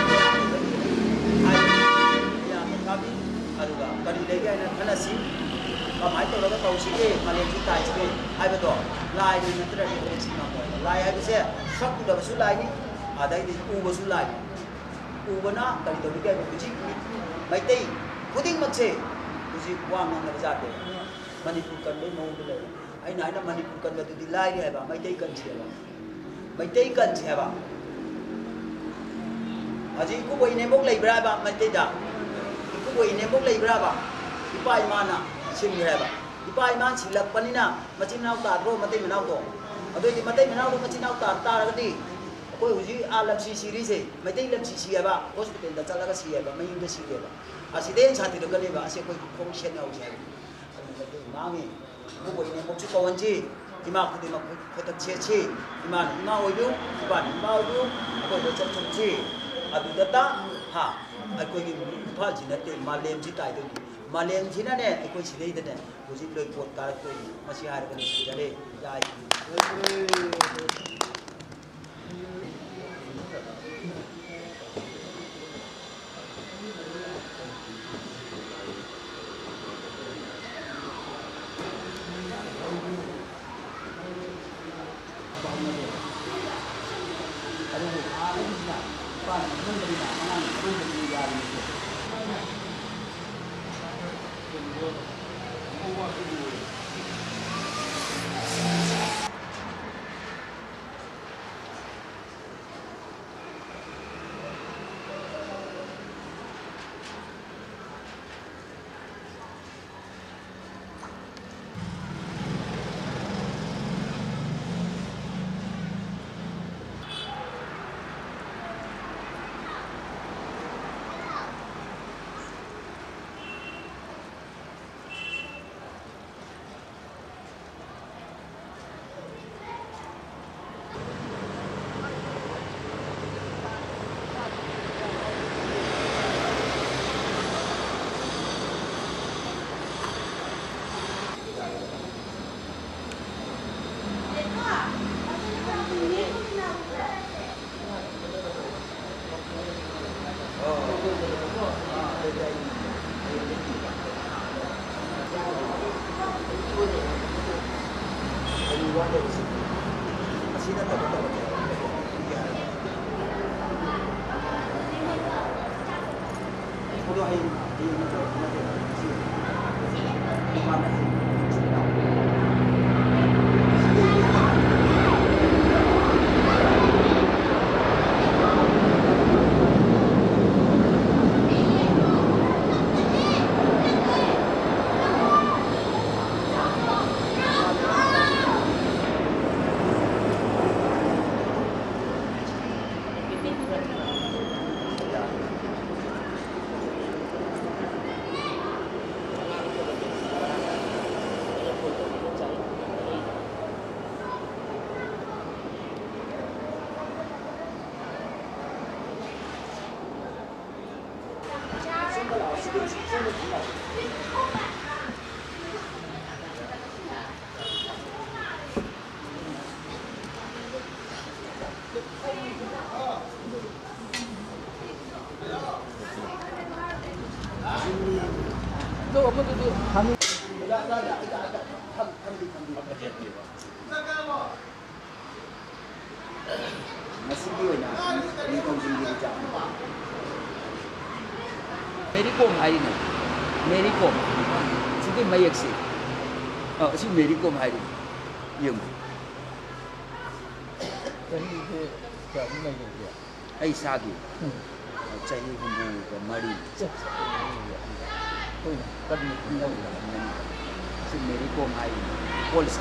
ai ya tabi adu ga kari le ga na kana si ba mai to ga tau si e ma le chi tai si ai ba to lai ni na tra ni le chi ma ko lai ai se sak da ba su lai ni a dai ni u ba su lai u ba na kari to ga ku chi mai tei khuding mak se ku ji wa ma na ja de manipur kan le mo le ai nai na manipur kan ba tu di lai ni hai ba mai tei kan che ba mai tei kan che ba aji ku boi ne bok lai bra ba mai tei da ku boi ne bok lai bra ba ipai mana sim hai ba ipai man silak panina machin nau ta ro matai menau to adoi di matai menau ro machin nau ta ra ga di koi huji alam si series e matai lam si ba hospital da chala ga si ba mai inda si ba asiden sati do gale ba ase koi khong shen au sai nami bu boi ne mok chu kawan ji ima ku di mak khota che che ima oi du ba ima oi du ko do cham cham chi adu da ta ha ai koi ni phal ji na te malem ji tai do Malem China ne ko chile de ne buji loi pot kar ko masi har kan jale jai Mary Kom hai ni Mary Kom sigi mayak si si Mary Kom hai yung cái gì cái cái này cái gì ai sagi chai humbu ga mari kan đâu sin meri ko mai police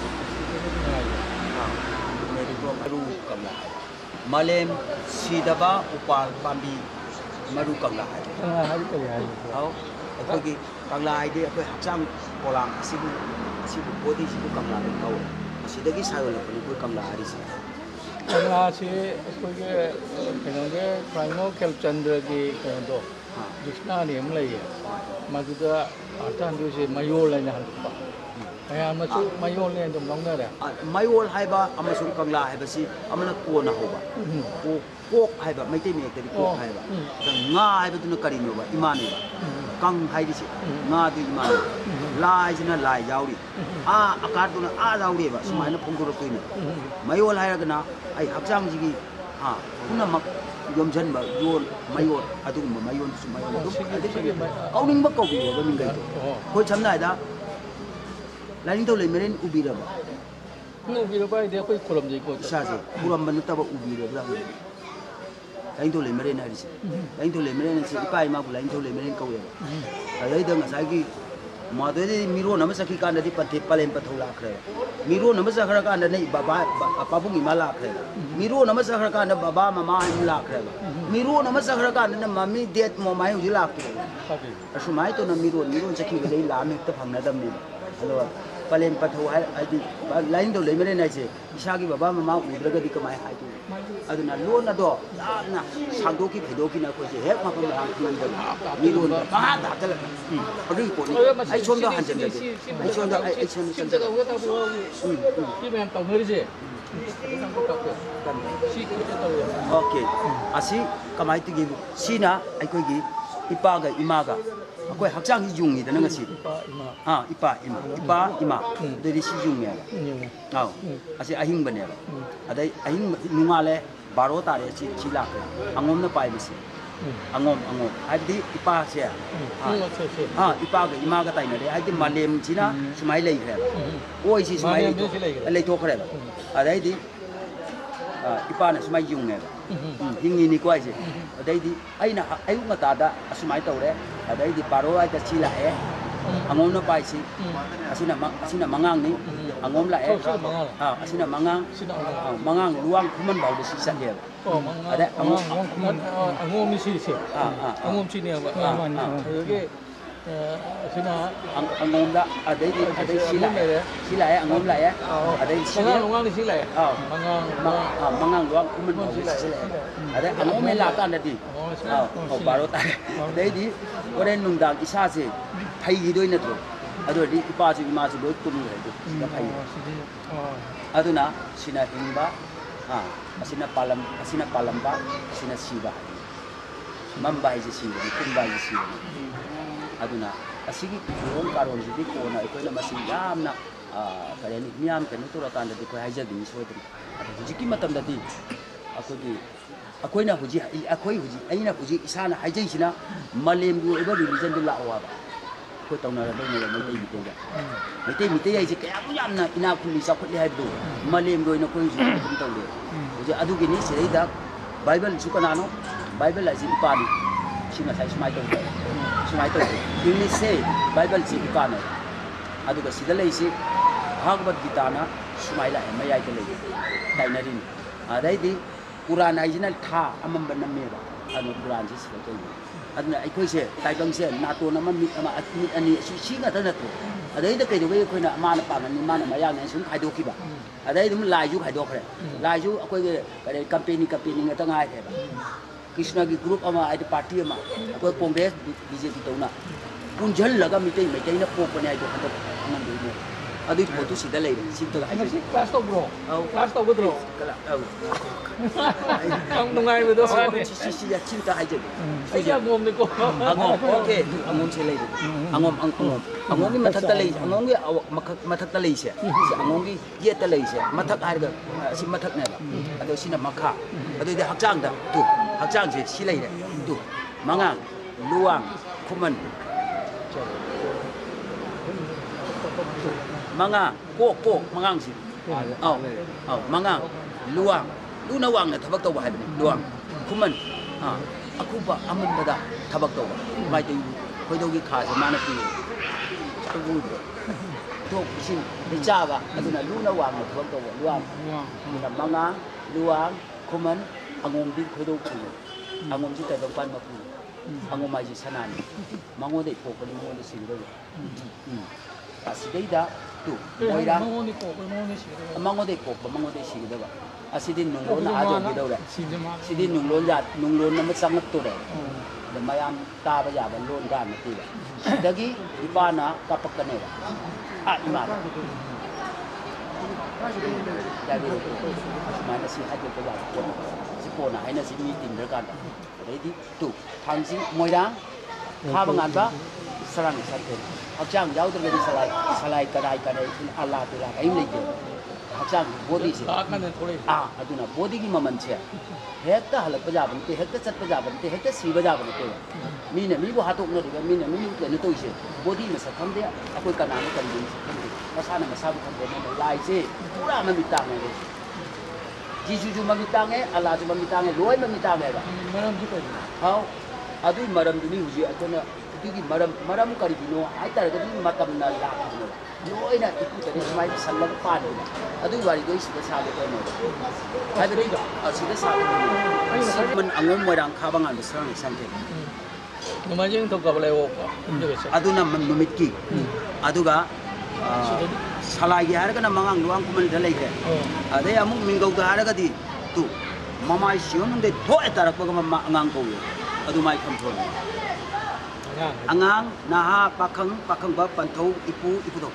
meri ko maru kamla malem sidaba upal pambi maru kamla hai cái gì hau akhoi gi kamla ai de akhoi hakchang polang sibu sibu body sibu kamla le kau sidagi sayo le ko kamla ari si kamla si koi ke cái primo kelchandra ki do dictionary am lai maduda arthan du se mayol lai na pa kaya masu mayol le dum long na da mayol haiba amasung kamla haiba si amana ko na hoba kok haiba maitei me ekari kok haiba nga haiba tu na kari no ba imane ba kang hai di si nga du imane lai jina lai yauri akar tu na yauri ba sumai na phong tu ni mayol hai ga na ai hakjang ji gi kuna mak yom jan ba yon mayol adu ma mayon su mayol du kauning ba kau bi ba min gai ko cham nai da lai ning to le meren ubi ra ba ubi ra ba de koi kolam ji ko sa se puram ban ta ba ubi ra ba lai to le meren hari si lai to le meren si ipai ma bu lai to le meren kau ya ai da nga sai gi ma de miro na ma sakhi kan di pathe palen pathola khre miro na ma sakhra kan nei baba papu ngi mala khre miro na ma sakhra kan baba mama ai mula khre miro na ma sakhra kan na mami det mo mai hu la khre asu mai to na miro sakhi be la me ta phang na dam ni hello palen patho ai di lain to le mere nai se isa gi baba mama udra ga di kamai hai tu aduna lo na do na sangdo ki phedo ki na ko se hek ma pa ma khman da miro na ba da ta la ri ko ni ai chom da han jan da ai chom da ai chom san da ki men tong heri je si ko ta to okay asi kamai ti gi sina ai ko gi ipa ga ima ga akoi hakjang hi jung ni da nga si ipa ima de ri si jung ya aw asi ahing bane adai ahing nunga le baro ta re chi la angom na pai bisi angom ai di ipa se ipa ga ima ga tai na de ai di malem china sumai lei khre oi si sumai lei to khre adai di ipa na sumai jung ne hingi ni kwai se adai di ai na ai nga ta da sumai to re adai di paro ai ta chi la angom na pai si asina mangang ni angom la asina mangang luang kuman bau de si sa dia ada angom ni si angom chi ne ba ke sina angom la adai si la angom la adai si luang ni si la mangang luang kuman bau de si la ada angom me la ta na di baro ta dai di oren nung dang isa se phai gi doi na tro adu di ipa ji ma ji loi tum re du da phai aduna sina hingba asina palam ba asina siba mamba ji siba kumba ji siba aduna asigi ron karon ji ko na ko na masin yam na kare ni miam ke no tora kan da ko haja di so tri adu ji ki matam da di akoi na huji aina huji isana haijai sina malem du eba religion du la wa ba ko tawna ra dai ne mai tei mi tei ai ji kaya yam na ina khuli sa khuli hai du malem do na ko ji kum taw le huji adu gi ni sei da bible su kana no bible ai ji ipa ni sina sai smai taw english se bible ji ipa na adu ga sida lei si bhagavad gita na smai la mai ai te le dai na rin adai di Quran ai jina tha amam ban me ba anu Quran ji se to adna ai khoi se tai bang se na to na mi ama mi ani si nga ta na to adai da kai do kai khoi na ma na pa ni ma na ma ya ne sun khai do ki ba adai dum lai ju khai do khre lai ju akoi ge kai company nga ta ngai the ba Krishna gi group ama ai party ama akoi Congress BJP to na punjal laga mi tai na pok pa ne ai do khan ngam do adu photo sida lei sin to ai class to bro class to bro ang nungai ba do si ya cinta ai je ai ya ngom ni ko angom okay angom se lei angom gi mathak ta lei angom gi mathak ta lei se angom gi ye ta lei se mathak ai ga si mathak ne ba adu sina makha adu de hakjang da tu hakjang se si lei de tu mangang luang kuman mangang ko mangang si mangang luang lu na wang na thabak taw ba hai luang kuman aku ba aman bada tabak to mai te khoi do gi kha se mana pi tu to sin ni cha ba aduna lu na wang na thom to luang ni na manga luang kuman angom di khoi do khu angom si te bang pan ma pu angom mai ji sanani mango de po ko ni mo ni sin do asidei da tu moira mango de po mango de si do ba asidin nung lon a do gi do la sidin nung lon na ma sang to de da mayam ta ba ya ba lon ga na ti ba dagi ipana kapak ka ne ba ima da bi mana si ha de ba ko si po na ai na si meeting da ka da dai di tu thang si moira kha ba ngan ba sarang sakte hakjang yaw de di salai kadai Allah tila ai le ke hakjang body se aduna body gi maman che hekta halak pa jaban te hekta chat pa jaban te hekta si ba jaban te mi ne mi bo hatok no de mi ne mi ke ne to se body ma sa kham de akoi kana ne kan din se masa na masa bu kham de ne lai se pura ma mi ta ne ji ma mi ta ne Allah ju ma mi ta ne loi ma mi ta ne ba maram ji ko hau adu maram du ni uji atona igi maram kari bino ai tar ga ni matam na la no loi na iku tare mai sallam pa ne adu wari doi si sa le ko no ai de ga si de sa man angom warang kha bang an sang sang ke no ma jeng to ka bale wo adu na man numit ki adu ga salai ya har ga na mangang luang kuman dalai ke ade amuk mingau ga har ga di tu mamai siom de tho etarak ba ga mangang ko adu mai kham thon angang naha pakang ba panthau ipu do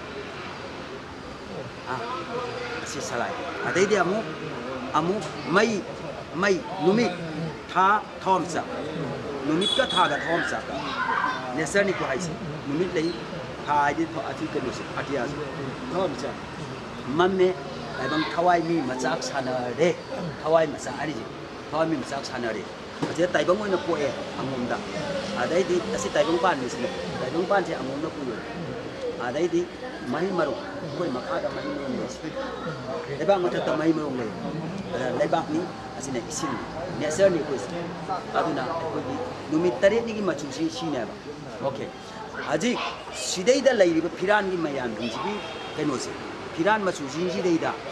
si salai adai dia amu mai numit tha thom sa numit ka tha ga thom sa ka nesa ni ko hai si numit lei tha di tho ati ka ni si atia thom sa mamme ai bang thawai mi machak sana re thawai masa ari ji thawai mi machak sana re aje tai bang oi na po e angom da adai di asi tai bang pan ni si tai bang pan se angom na pu yo adai di mai maru koi makha da mai maru ni si le bang ma ta mai maru le bang ni asi na isin ne ser ni ko si aduna ko di numit tare ni gi machu si ne ba okay aji sidai da lai ri ba phiran gi mayan ding ji kai no si phiran machu si dei da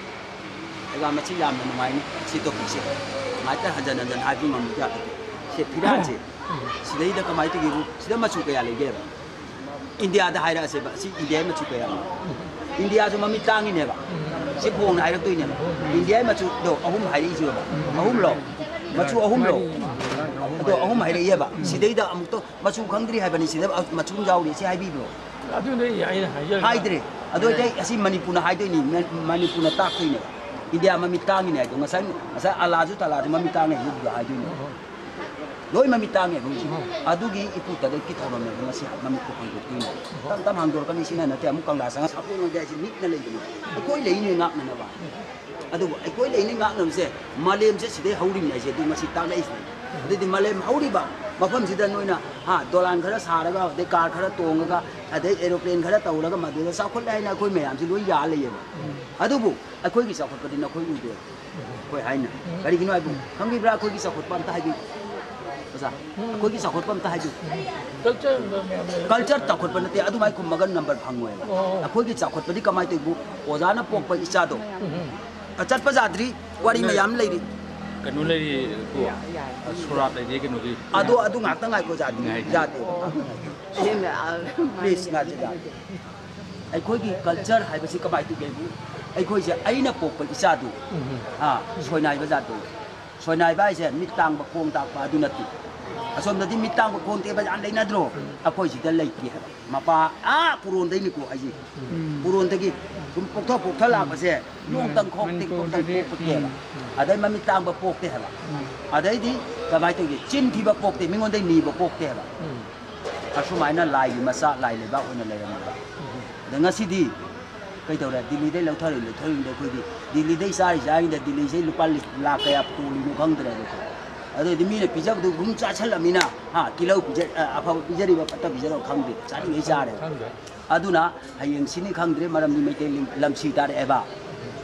ga ma chi yam na mai ni si to ki si mai ta hajan ai bi ma mu ya se phiran se sidai da kamai ti gi bu sida machu ka ya le ge ba India da hai ra se ba si India machu ka ya India so ma mi tang ni ne ba si phong na ai ra toi ne India machu do ahum hai ri ju ba ahum lo machu ahum lo do ahum hai ri ye ba sidai da amuk to machu khangdri hai ba ni sidai machu jaw ni si hai bi bro adu ne ya hai dre ado dai asi manipur na hai doi ni manipur na tak toi ne India ma mi tang ni ai do ngasa ala ju tala ju ma mi tang ne ju ga hai doi ne loi ma mi tang ne bu adu gi ipu ta de ki thoro me ngasi ma mi ko hang do ni tam hang do ka ni sin na te amuk kang la sang sa pu ng ga si nit na le ni koi le ni ngak na ba adu ai koi le ni ngak nam se malem se sidai hauri ni se du ngasi tang lai se de malem hauri ba mafam sida noina ha dolan khara sara ga de car khara tong ga ade aeroplane khara tawra ga ma de sa khot lai na koi me yam si loi ya le ye adu bu ai koi gi sa khot pa din na koi u de koi hai na kari gi no ai bu kham gi bra koi gi sa khot pam ta hai bi sa koi gi sa khot pam ta hai ju culture ta khot pa na te adu mai kum magan number phang we koi gi sa khot pa di kamai te bu oza na pok pa icha do achat pa jadri wari me yam lai ri kanu lai ko surat lai de kanu gi adu ngak ta ngai ko jate please nga jida ai koi gi culture hai ba si kamai tu ge bu ai koi se ai na pok pa icha du soinai ba jat du soinai ba se mitang ba khong tak pa du na tu asom da di mitang ba khong te ba an dai na dro a koi si da lai ti ha ma pa puron dai ni ko ai ji puron ta gi kum pok thala ba se long tang khok tik pok tang pok te ba adai ma mitang ba pok te ha ba adai di kamai tu gi chin thi ba pok te mingon dai ni ba pok te ba asumai na lai gi masa lai le ba ona le ma ba da ngasi di kai tau ra Delhi dai lau thari da koi di Delhi dai sai da Delhi sai lupa la kaya tu li nu khang da ado di mi ne pizza du gum cha chal amina ha kilau pizza apa pizza ri ba pata pizza ro khang de cha ni cha re aduna hayeng sini khang dre maram ni mai te lam si ta re ba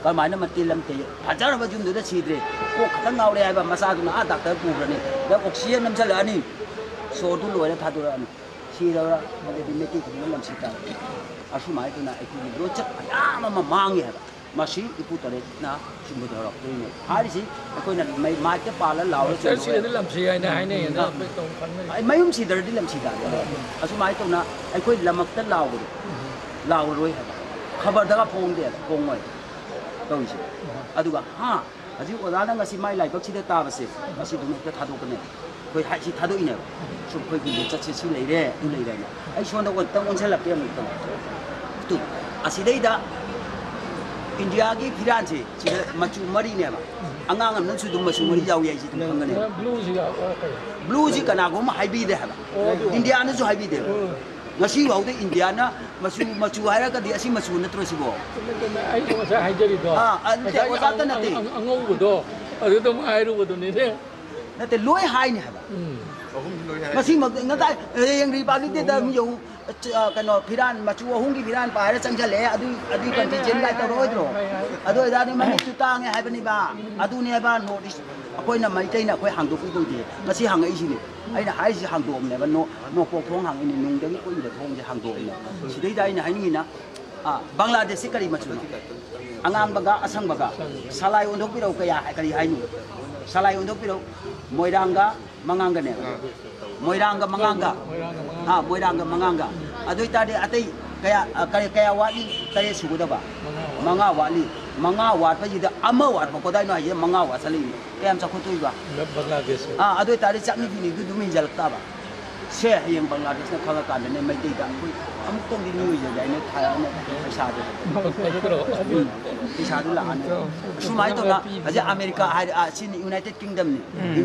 ꯀꯃꯥꯏꯅ ꯃꯇꯦꯜ ꯑꯃꯇ ꯐꯖꯔꯕ ꯌꯨꯝꯗꯨꯗ ꯁꯤꯗ꯭ꯔꯦ ꯀꯣꯛ ꯈꯛꯇꯪ ꯉꯥꯎꯔꯦ ꯍꯥꯏꯕ ꯃꯆꯥꯗꯨꯅ doctor ꯄꯨꯈ꯭ꯔꯅꯤ ꯑꯗ oxygen ꯅꯝꯁꯤꯜꯂꯛꯑꯅꯤ ꯁꯣꯔꯗꯨ ꯂꯣꯏꯔ ꯊꯥꯗꯣꯔꯛꯑꯅꯤ ꯁꯤꯗꯧꯔ ꯃꯗꯨꯗꯤ ꯃꯩꯇꯩ ꯈꯨꯗꯤꯡꯃꯛ ꯂꯝꯁꯤ ꯇꯥꯔꯦ ꯑꯁꯨꯃꯥꯏꯅ ꯑꯩꯈꯣꯏꯒꯤ ꯂꯣꯟꯆꯠ ꯃꯌꯥꯝ ꯑꯃ ꯃꯥꯡꯉꯦ ꯍꯥꯏꯕ ꯃꯁꯤ ꯏꯄꯨ ꯇꯔꯦꯠꯅ ꯁꯤꯡꯕꯗ ꯍꯧꯔꯛꯇꯣꯏꯅꯦ ꯍꯥꯏꯔꯤꯁꯤ ꯑꯩꯈꯣꯏꯅ ꯃꯥꯏꯛꯇ ꯄꯥꯜꯂ ꯂꯥꯎꯔ ꯁꯤꯗꯤ ꯂꯝꯁꯤ ꯍꯥꯏꯅ ꯍꯥꯏꯅꯩꯌꯦꯅ ꯃꯌꯨꯝ ꯁꯤꯗ꯭ꯔꯗꯤ ꯂꯝꯁꯤ ꯇꯥꯔꯦ ꯑꯁꯨꯃꯥꯏꯅ ꯇꯧꯅ ꯑꯩꯈꯣꯏ ꯂꯝꯃꯛꯇ ꯂꯥꯎꯕꯗꯣ ꯂꯥꯎꯔꯔꯣꯏ ꯍꯥꯏꯕ ꯈꯕꯔꯗꯒ ꯐꯣꯡꯗꯦ ꯐꯣꯡꯉꯣꯏ ꯇꯧꯔꯤꯁꯦ ꯑꯗꯨꯒ ꯍꯧꯖꯤꯛ ꯑꯣꯖꯥꯅ ꯉꯁꯤ ꯃꯥꯏ ꯂꯥꯏꯕꯛꯁꯤꯗ ꯇꯥꯕꯁꯦ ꯃꯁꯤꯗꯨ ꯍꯦꯛꯇ ꯊꯥꯗꯣꯛꯀꯅꯤ ꯑꯩꯈꯣꯏ ꯁꯤ ꯊꯥꯗꯣꯛꯏꯅꯦꯕ ꯁꯨꯝ ꯑꯩꯈꯣꯏꯒꯤ ꯂꯤꯆꯠꯁꯦ ꯁꯤ ꯂꯩꯔꯦ ꯑꯗꯨ ꯂꯩꯔꯦꯅ ꯑꯩ ꯁꯣꯝꯗ ꯑꯃꯨꯛꯇꯪ ꯑꯣꯟꯁꯤꯜꯂꯛꯀꯦ ꯑꯃꯨꯛꯇꯪ ꯑꯁꯤꯗꯩꯗ ꯏꯟꯗꯤꯌꯥꯒꯤ ꯐꯤꯔꯥꯟꯁꯦ ꯁꯤꯗ ꯃꯆꯨ ꯃꯔꯤꯅꯦꯕ ꯑꯉꯥꯡ ꯑꯃꯅꯁꯨ ꯑꯗꯨꯝ ꯃꯆꯨ ꯃꯔꯤ ꯌꯥꯎꯏ ꯍꯥꯏꯁꯤ ꯑꯗꯨꯝ ꯈꯪꯒꯅꯦꯕ ꯕ꯭ꯂꯨꯁꯤ ꯀꯅꯥꯒꯨꯝꯕ ꯍꯥꯏꯕꯤꯗꯦ ꯍꯥꯏꯕ ꯏꯟꯗꯤꯌꯥꯅꯁꯨ ꯍꯥꯏꯕꯤꯗꯦꯕ ꯉꯁꯤ ꯐꯥꯎꯗ ꯏꯟꯗꯤꯌꯥꯅ ꯃꯆꯨ ꯍꯥꯏꯔꯒꯗꯤ ꯑꯁꯤ ꯃꯆꯨ ꯅꯠꯇ꯭ꯔꯣ ꯁꯤꯕꯣ ꯑꯩꯁꯨ ꯉꯁꯥꯏ ꯍꯥꯏꯖꯔꯤꯗꯣ ꯑꯣꯖꯥꯇ ꯅꯠꯇꯦ ꯑꯉꯧꯕꯗꯣ ꯑꯗꯨꯗ ꯍꯥꯏꯔꯨꯕꯗꯨꯅꯤꯅꯦ ꯅꯠꯇꯦ ꯂꯣꯏ ꯍꯥꯏꯅꯤ ꯍꯥꯏꯕ ꯃꯁꯤꯃꯛ ꯉꯁꯥꯏ ꯍꯌꯦꯡ ꯔꯤꯄꯥꯕ꯭ꯂꯤꯛ ꯗꯦꯗ ꯌꯧ ꯀꯩꯅꯣ ꯐꯤꯔꯥꯟ ꯃꯆꯨ ꯑꯍꯨꯝꯒꯤ ꯐꯤꯔꯥꯟ ꯄꯥꯏꯔ ꯆꯪꯁꯤꯜꯂꯛꯑꯦ ꯑꯗꯨꯒꯤ ꯀꯟꯇꯤꯖꯦꯟ ꯒꯥꯏ ꯇꯧꯔꯛꯑꯣꯏꯗ꯭ꯔꯣ ꯑꯗꯨ ꯑꯣꯏꯇꯥꯔꯗꯤ ꯃꯃꯤꯠꯇꯨ ꯇꯥꯡꯉꯦ ꯍꯥꯏꯕꯅꯤꯕ ꯑꯗꯨꯅꯦꯕ ꯅꯣꯔꯠ ꯏꯁ ꯑꯩꯈꯣꯏꯅ ꯃꯩꯇꯩꯅ ꯑꯩꯈꯣꯏ ꯍꯥꯡꯗꯣꯛꯄꯤꯗꯣꯏꯗꯤ ꯉꯁꯤ ꯍꯪꯉꯛꯏꯁꯤꯅꯤ ꯑꯩꯅ ꯍꯥꯏꯔꯤꯁꯤ ꯍꯥꯡꯗꯣꯛꯑꯝꯅꯦꯕ ꯅꯣꯡꯄꯣꯛ ꯊꯣꯡ ꯍꯪꯉꯤꯅꯤ ꯅꯨꯡꯗꯒꯤ ꯀꯣꯏꯕ ꯊꯣꯡꯁꯦ ꯍꯥꯡꯗꯣꯛꯑꯝꯅꯦ ꯁꯤꯗꯩꯗ ꯑꯩꯅ ꯍꯥꯏꯅꯤꯡꯉꯤꯅ ꯕꯪꯒ꯭ꯂꯥꯗꯦꯁꯁꯤ ꯀꯔꯤ ꯃꯆꯨꯅꯣ ꯑꯉꯥꯡꯕꯒ ꯑꯁꯪꯕꯒ ꯁꯂꯥꯏ ꯑꯣꯟꯊꯣꯛꯄꯤꯔꯛꯎ ꯀꯔꯤ ꯍꯥꯏꯅꯣ ꯁꯂꯥꯏ ꯑꯣꯟꯊꯣꯛꯄꯤꯔꯛꯎ ꯃꯣꯏꯔꯥꯡꯒ ꯃꯉꯥꯡꯒꯅꯦꯕ ꯃꯣꯏꯔꯥꯡꯒ ꯃꯉꯥꯡꯒ ꯑꯗꯨ ꯑꯣꯏꯇꯥꯔꯗꯤ ꯑꯇꯩ kaya wali kaya sugudaba manga wali manga wat pa jida ama wat pa kodai no aye manga wat sali kaya am sakhutu ba Bangladesh adu tari chakni bini du min jalta ba se hayeng Bangladesh na khala kan ne mai dei da koi am tong di new je dai ne thaya ne paisa de paisa du la an sumai to na aje America ha sin United Kingdom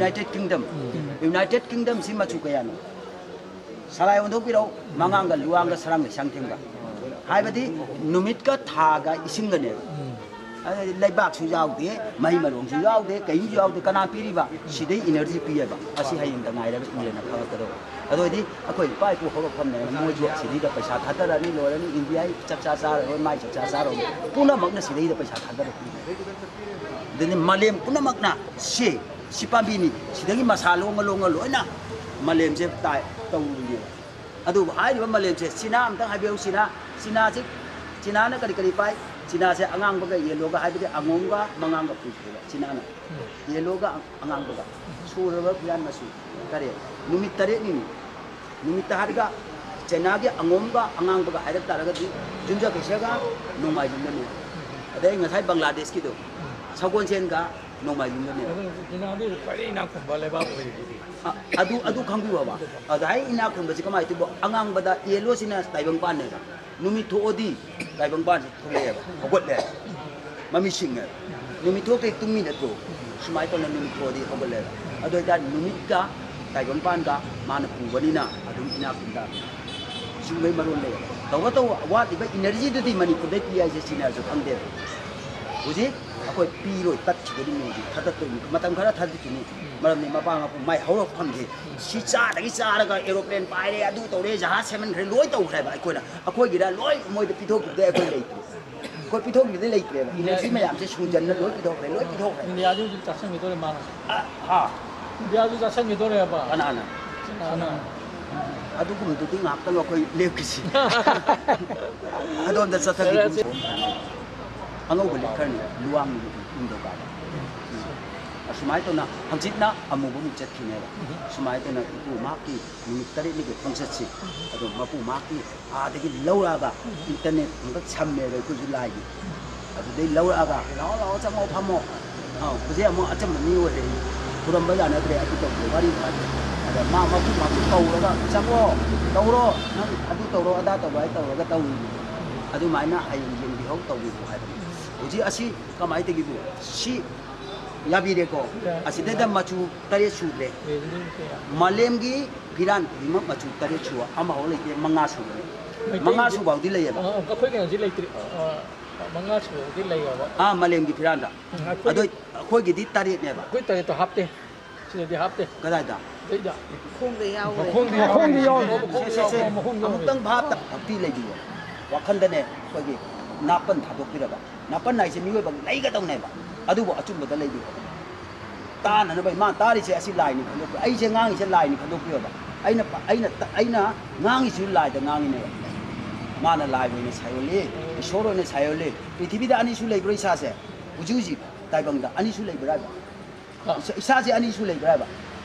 United Kingdom si machu kaya no Salai untuk pirau manganga luanga sarang sangtingga. Hai badi numit ka thaga isingane. Leibak su jau de mai marong su jau de kai jau de kana piri ba sidai energy piya ba asi hayeng da ngai ra ire na kha taro ado di akoi pai ku ho khom ne mo ju sidai da paisa thadara ni lo ra ni India chak cha sa ro mai chak cha sa ro puna mak na sidai da paisa thadara deni malem puna mak na sipambi ni sidai masalo ngalo na malem je tai tàu gì, adu hai di Malaysia se China am tang hai biu China na kali pai China se angang baga yellow ga hai bi angong ga mangang ga pu China na yellow ga angang baga su ra ba pian masu kare numit tare ni numit har ga China ge angom ga angang baga hai ta ra ga junja ke se ga nomai jin ne adai ngasai Bangladesh ki do sagon chen ga nomai jin ne China ni pai na ko ba le ba adu khangbi ba adai ina khun ba ji kamai tu angang bada yellow sina taibang ban ne numi thoodi taibang ban thole ba hogot le mami sing numi thok te tummi na to sumai to na numi thoodi hogot le adu da numi ka taibang ban ka mana pu bani na adu ina khun da sumai maron le to wa di ba energy du di mani pu de pi ai je sina jo khang de uji akoi pi roi tat chi de ni thada to matam khara thadi ti ni maram ni mapa nga mai hau phang ji si cha da ga aeroplane pai re adu to re jaha semen re loi to khai ba akoi gi da loi moi de pithok de akoi lei ko pithok gi de lei tre ba energy ma yam se sung jan na loi pithok India ju ta sang mi to re ma ha India ju ta sang mi to re ba ana adu kum tu ti ngak ta lo koi lek si adon da sa ta gi angau beli kan luang ni indo ka asumai to na hamjit na amu bu chat ki ne sumai to na ku ma ki ni tari ni ke function si ado ma pu ma ki a de ki laura ga internet ngak cham me re ku ju lai gi ado dei laura ga lao cham mo pham mo ku je mo acham ni wo de kuram ba ya na de adu to bari ba ado ma pu tau ra ga cham wo tau ro na adu tau ro ada tau bai tau ga tau adu mai na ai yin bi ho tau bi ko hai uji asi kamai te gi bu si yabi ko asi de machu tare chu le malem gi giran ma machu tare chu ama ho le ke manga su ba di le ya ba ka khoi ke ji le tri manga su di le ya ba malem gi giran da ado khoi gi di tare ne ba khoi tare to hapte si di hapte ka da dei da khung de yaw amuk tang bhap ta pi le di wa khan da ne khoi gi नापन थादोक्तिरबा नापन नाइसे मियोबा लैगदौनेबा अदुबो अचुंबदा लैबि ताननबा मा तारिसे असि लाइनि खंदोक अइसे ngangiसे लाइनि खंदोक्तिरबा अइना ngangiसु लाइदा nganगिने माना लाइबोने सायोले इशोरोने सायोले पृथ्वीदा अनिसु लैब्रो इसासे उजुजी ताइबंगदा अनिसु लैब्राबा इसासे अनिसु लैब्राबा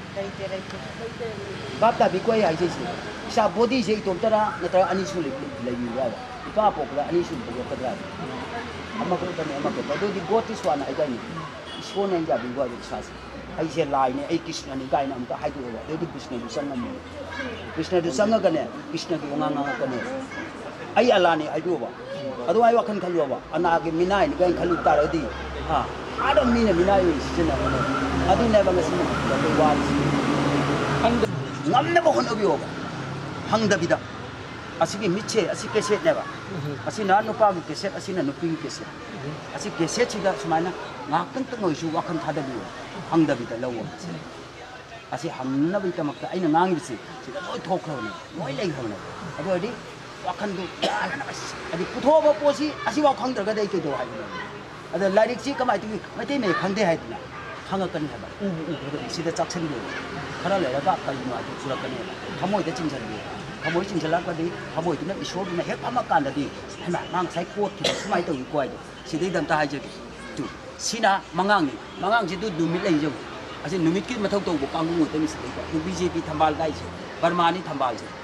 बापता बिकोय हाइजेसी इसा body से इतोमतरा नत्र अनिसु लैब्राबा इपा पोकदा अनिसु बगकदरा अमा को तने अमा को बदोदी गोट इस वन आइदानी इशोने जा बिगवा इसासे अइसे लाइने अइ कृष्ण नि गाइना अमका हाइदोबा देदी कृष्ण दु संगने कृष्ण की ओंगांगा कने आई अलाने आइदोबा अदो आई वखन खलुबा अनागे मिनाइ नि गाइन खलु तारदी हा आदो मीने मिनाइ सिजना अदु नेबा ngasi ने वारि ngamne bo honobiyoba hangdabida asigi miche asi keset neba asi na nupa gi keset asi na nupi gi keset asi keset chiga sumaina ngakang tang oisu wakhan thadabi hangdabida lawo asi hamnabi tamakta aina ngangi bisi sida loi thokhrone loi leikhrone adu adi wakhan du adi puthoba posi asi wa khangdraga dai ke do hai adu lairik chi kamai tu mate me khangde hai na khangakani haba sida chaksen du खरा लेरगा कलिमा तो सुरकने थमोइदा चिंजलबी थमोइ चिंजलाकदी थमोइदुना इशोरदुना हेक फमा कानदि हैमा मांग साइ coat कि सुमाइ तो इक्वाइदो सिदै दमता हाइजगे तु सिना मंगांग जि दु नुमित लैजो असे नुमित की मथौ तौबो कांगु मोतनि सिदैबा बीजेपी थंबाल गाइसे बर्मानी थंबाल से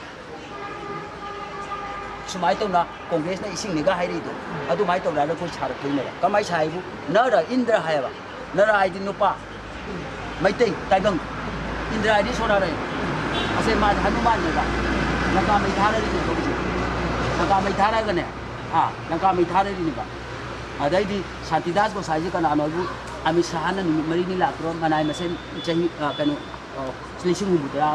सुमाइ तौना कांग्रेस ना इसिंग निगा हाइरिदो अदु माइ तौना ला कोइ छार थैनेबा कमाइ छाइबु नरा इंद्र हायबा नरा आइदि नुपा मैतै ताइबंग इंद्रा आइदि सोना रे असे मा हनुमान नेबा लंका मै थारे रे तो लंका मै थारा गने हां लंका मै थारे रे नेबा अदैदि शांतिदास को साइजे कना नबु अमित शाह न निमित मरी नि लाक्रो मनाइ मसेन चहि कनो लिसिंग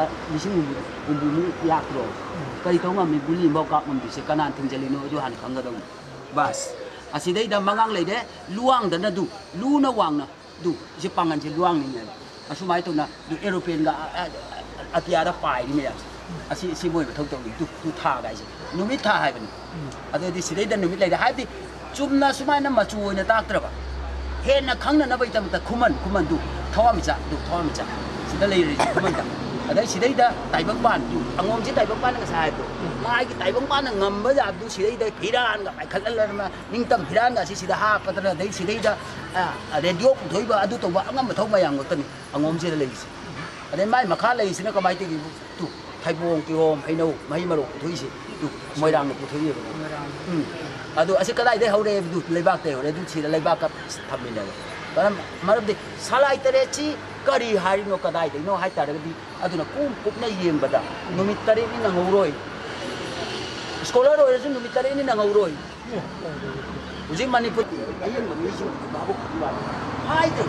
उबु मु याक्रो करि तोंगा मि बुली मौका उंदि से कना थिंजलिनो जो हान खंगदम बस असिदै द मंगांग लेदे लुवांग दना दु लुना वांगना दु जे पांगन जे लुवांग नि असुमाइ तोना दु एरोप्लेन गा अतियादा पाइ नि असी सी मोइ बथौ तौ दु था गाइसे नुमित था हाइबनि अदि सिदै द नुमित लेदे हाइदि चुमना सुमाइना मचु ओइना ताक्त्रबा हेना खंगना नबै तम त खुमन दु थवामिचा सिदा लेरि खुमन ता अदai सिदै द ताइबंग बान दु अंगोम जे ताइबंग बान गा साइ दु माइ की ताइबंग बान ngamba ja दु सिदै द हिरान गा पाइ खललरमा निंगतम हिरान गा सिदा हा पतरा दै सिदै द रेडियो पुथोइबा अदु तोबा angam thau mayang ngotani angom je leisi adai mai makha leisina kamai ti tu thaibong ki om haino mai maro puthoi tu moirang puthoi adu ase kadai dai haure du leibak te hore du chira leibak ka thamina karam marabdi salai tare chi kari harino kadai dai no hai taragdi aduna kum kupna yengbada numit tare ni na ngoroi scholar ore su numit tare ni na ngoroi uji manipur ayen mami su babu ba hai de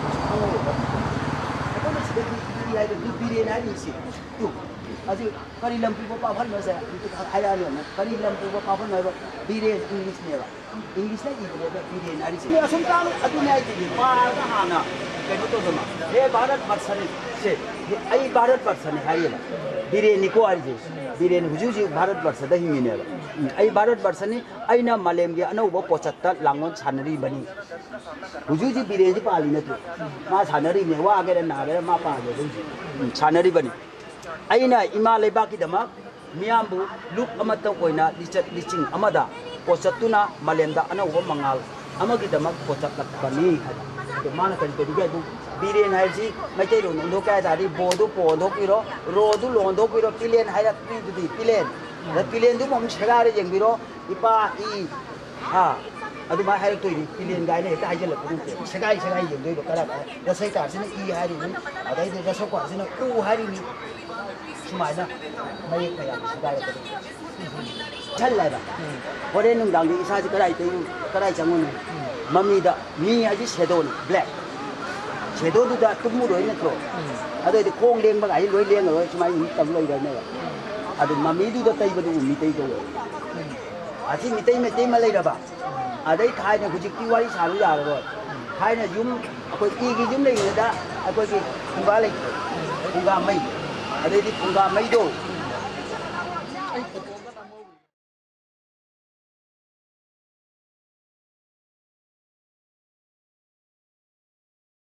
ko na sida ni hai de bire na ni si tu aji kari lampu pa phal ma sa ai ra ni kari lampu pa phal ma bire english ne ba english na ji de bire na ri si asum ta adu ne ai ji pa ga hana ke to to ma he bharat varsa ni se ai bharat varsa ni hai la bire ni ko ai ji bire ni huju ji bharat varsa da hi ne ba ai bharat varsa ni aina malem ge anau bo pochatta langon sanari bani huju ji bire ji pali na tu ma sanari ne wa ge na ge ma pa ge sanari bani aina ima leibak ki dama miambu luk amata oina liching amada pochattuna malemda anau bo mangal amagi dama pochatta bani to mana kan to ge du bire na ji mai te ro ndo ka ja ri bo du po do ki ro du lo do ki pilen hai ra ki du pilen da pilen du mong chega re jeng biro ipa I ha adu ma hai to ni pilen gai ne ta hai jel ku du chega jeng do kala da sai ta sin I hai ri ni adai de so kwa sin u hai ri ni sumai na mai ka ya chega ya ko chal lai ba ore nung dang di isa ji karai te karai changon mami da mi aji shadow ni black shadow du da tumu roi na tro adai de khong leng ba gai loi leng roi sumai ni tam loi dai ne adu mami du da tai ba du mi tai do aji mi tai ma lai da ba adai thai na hujik ki wari sa lu ya ro thai na yum akoi I gi yum lai da akoi ki punga lai punga mai adai di punga mai do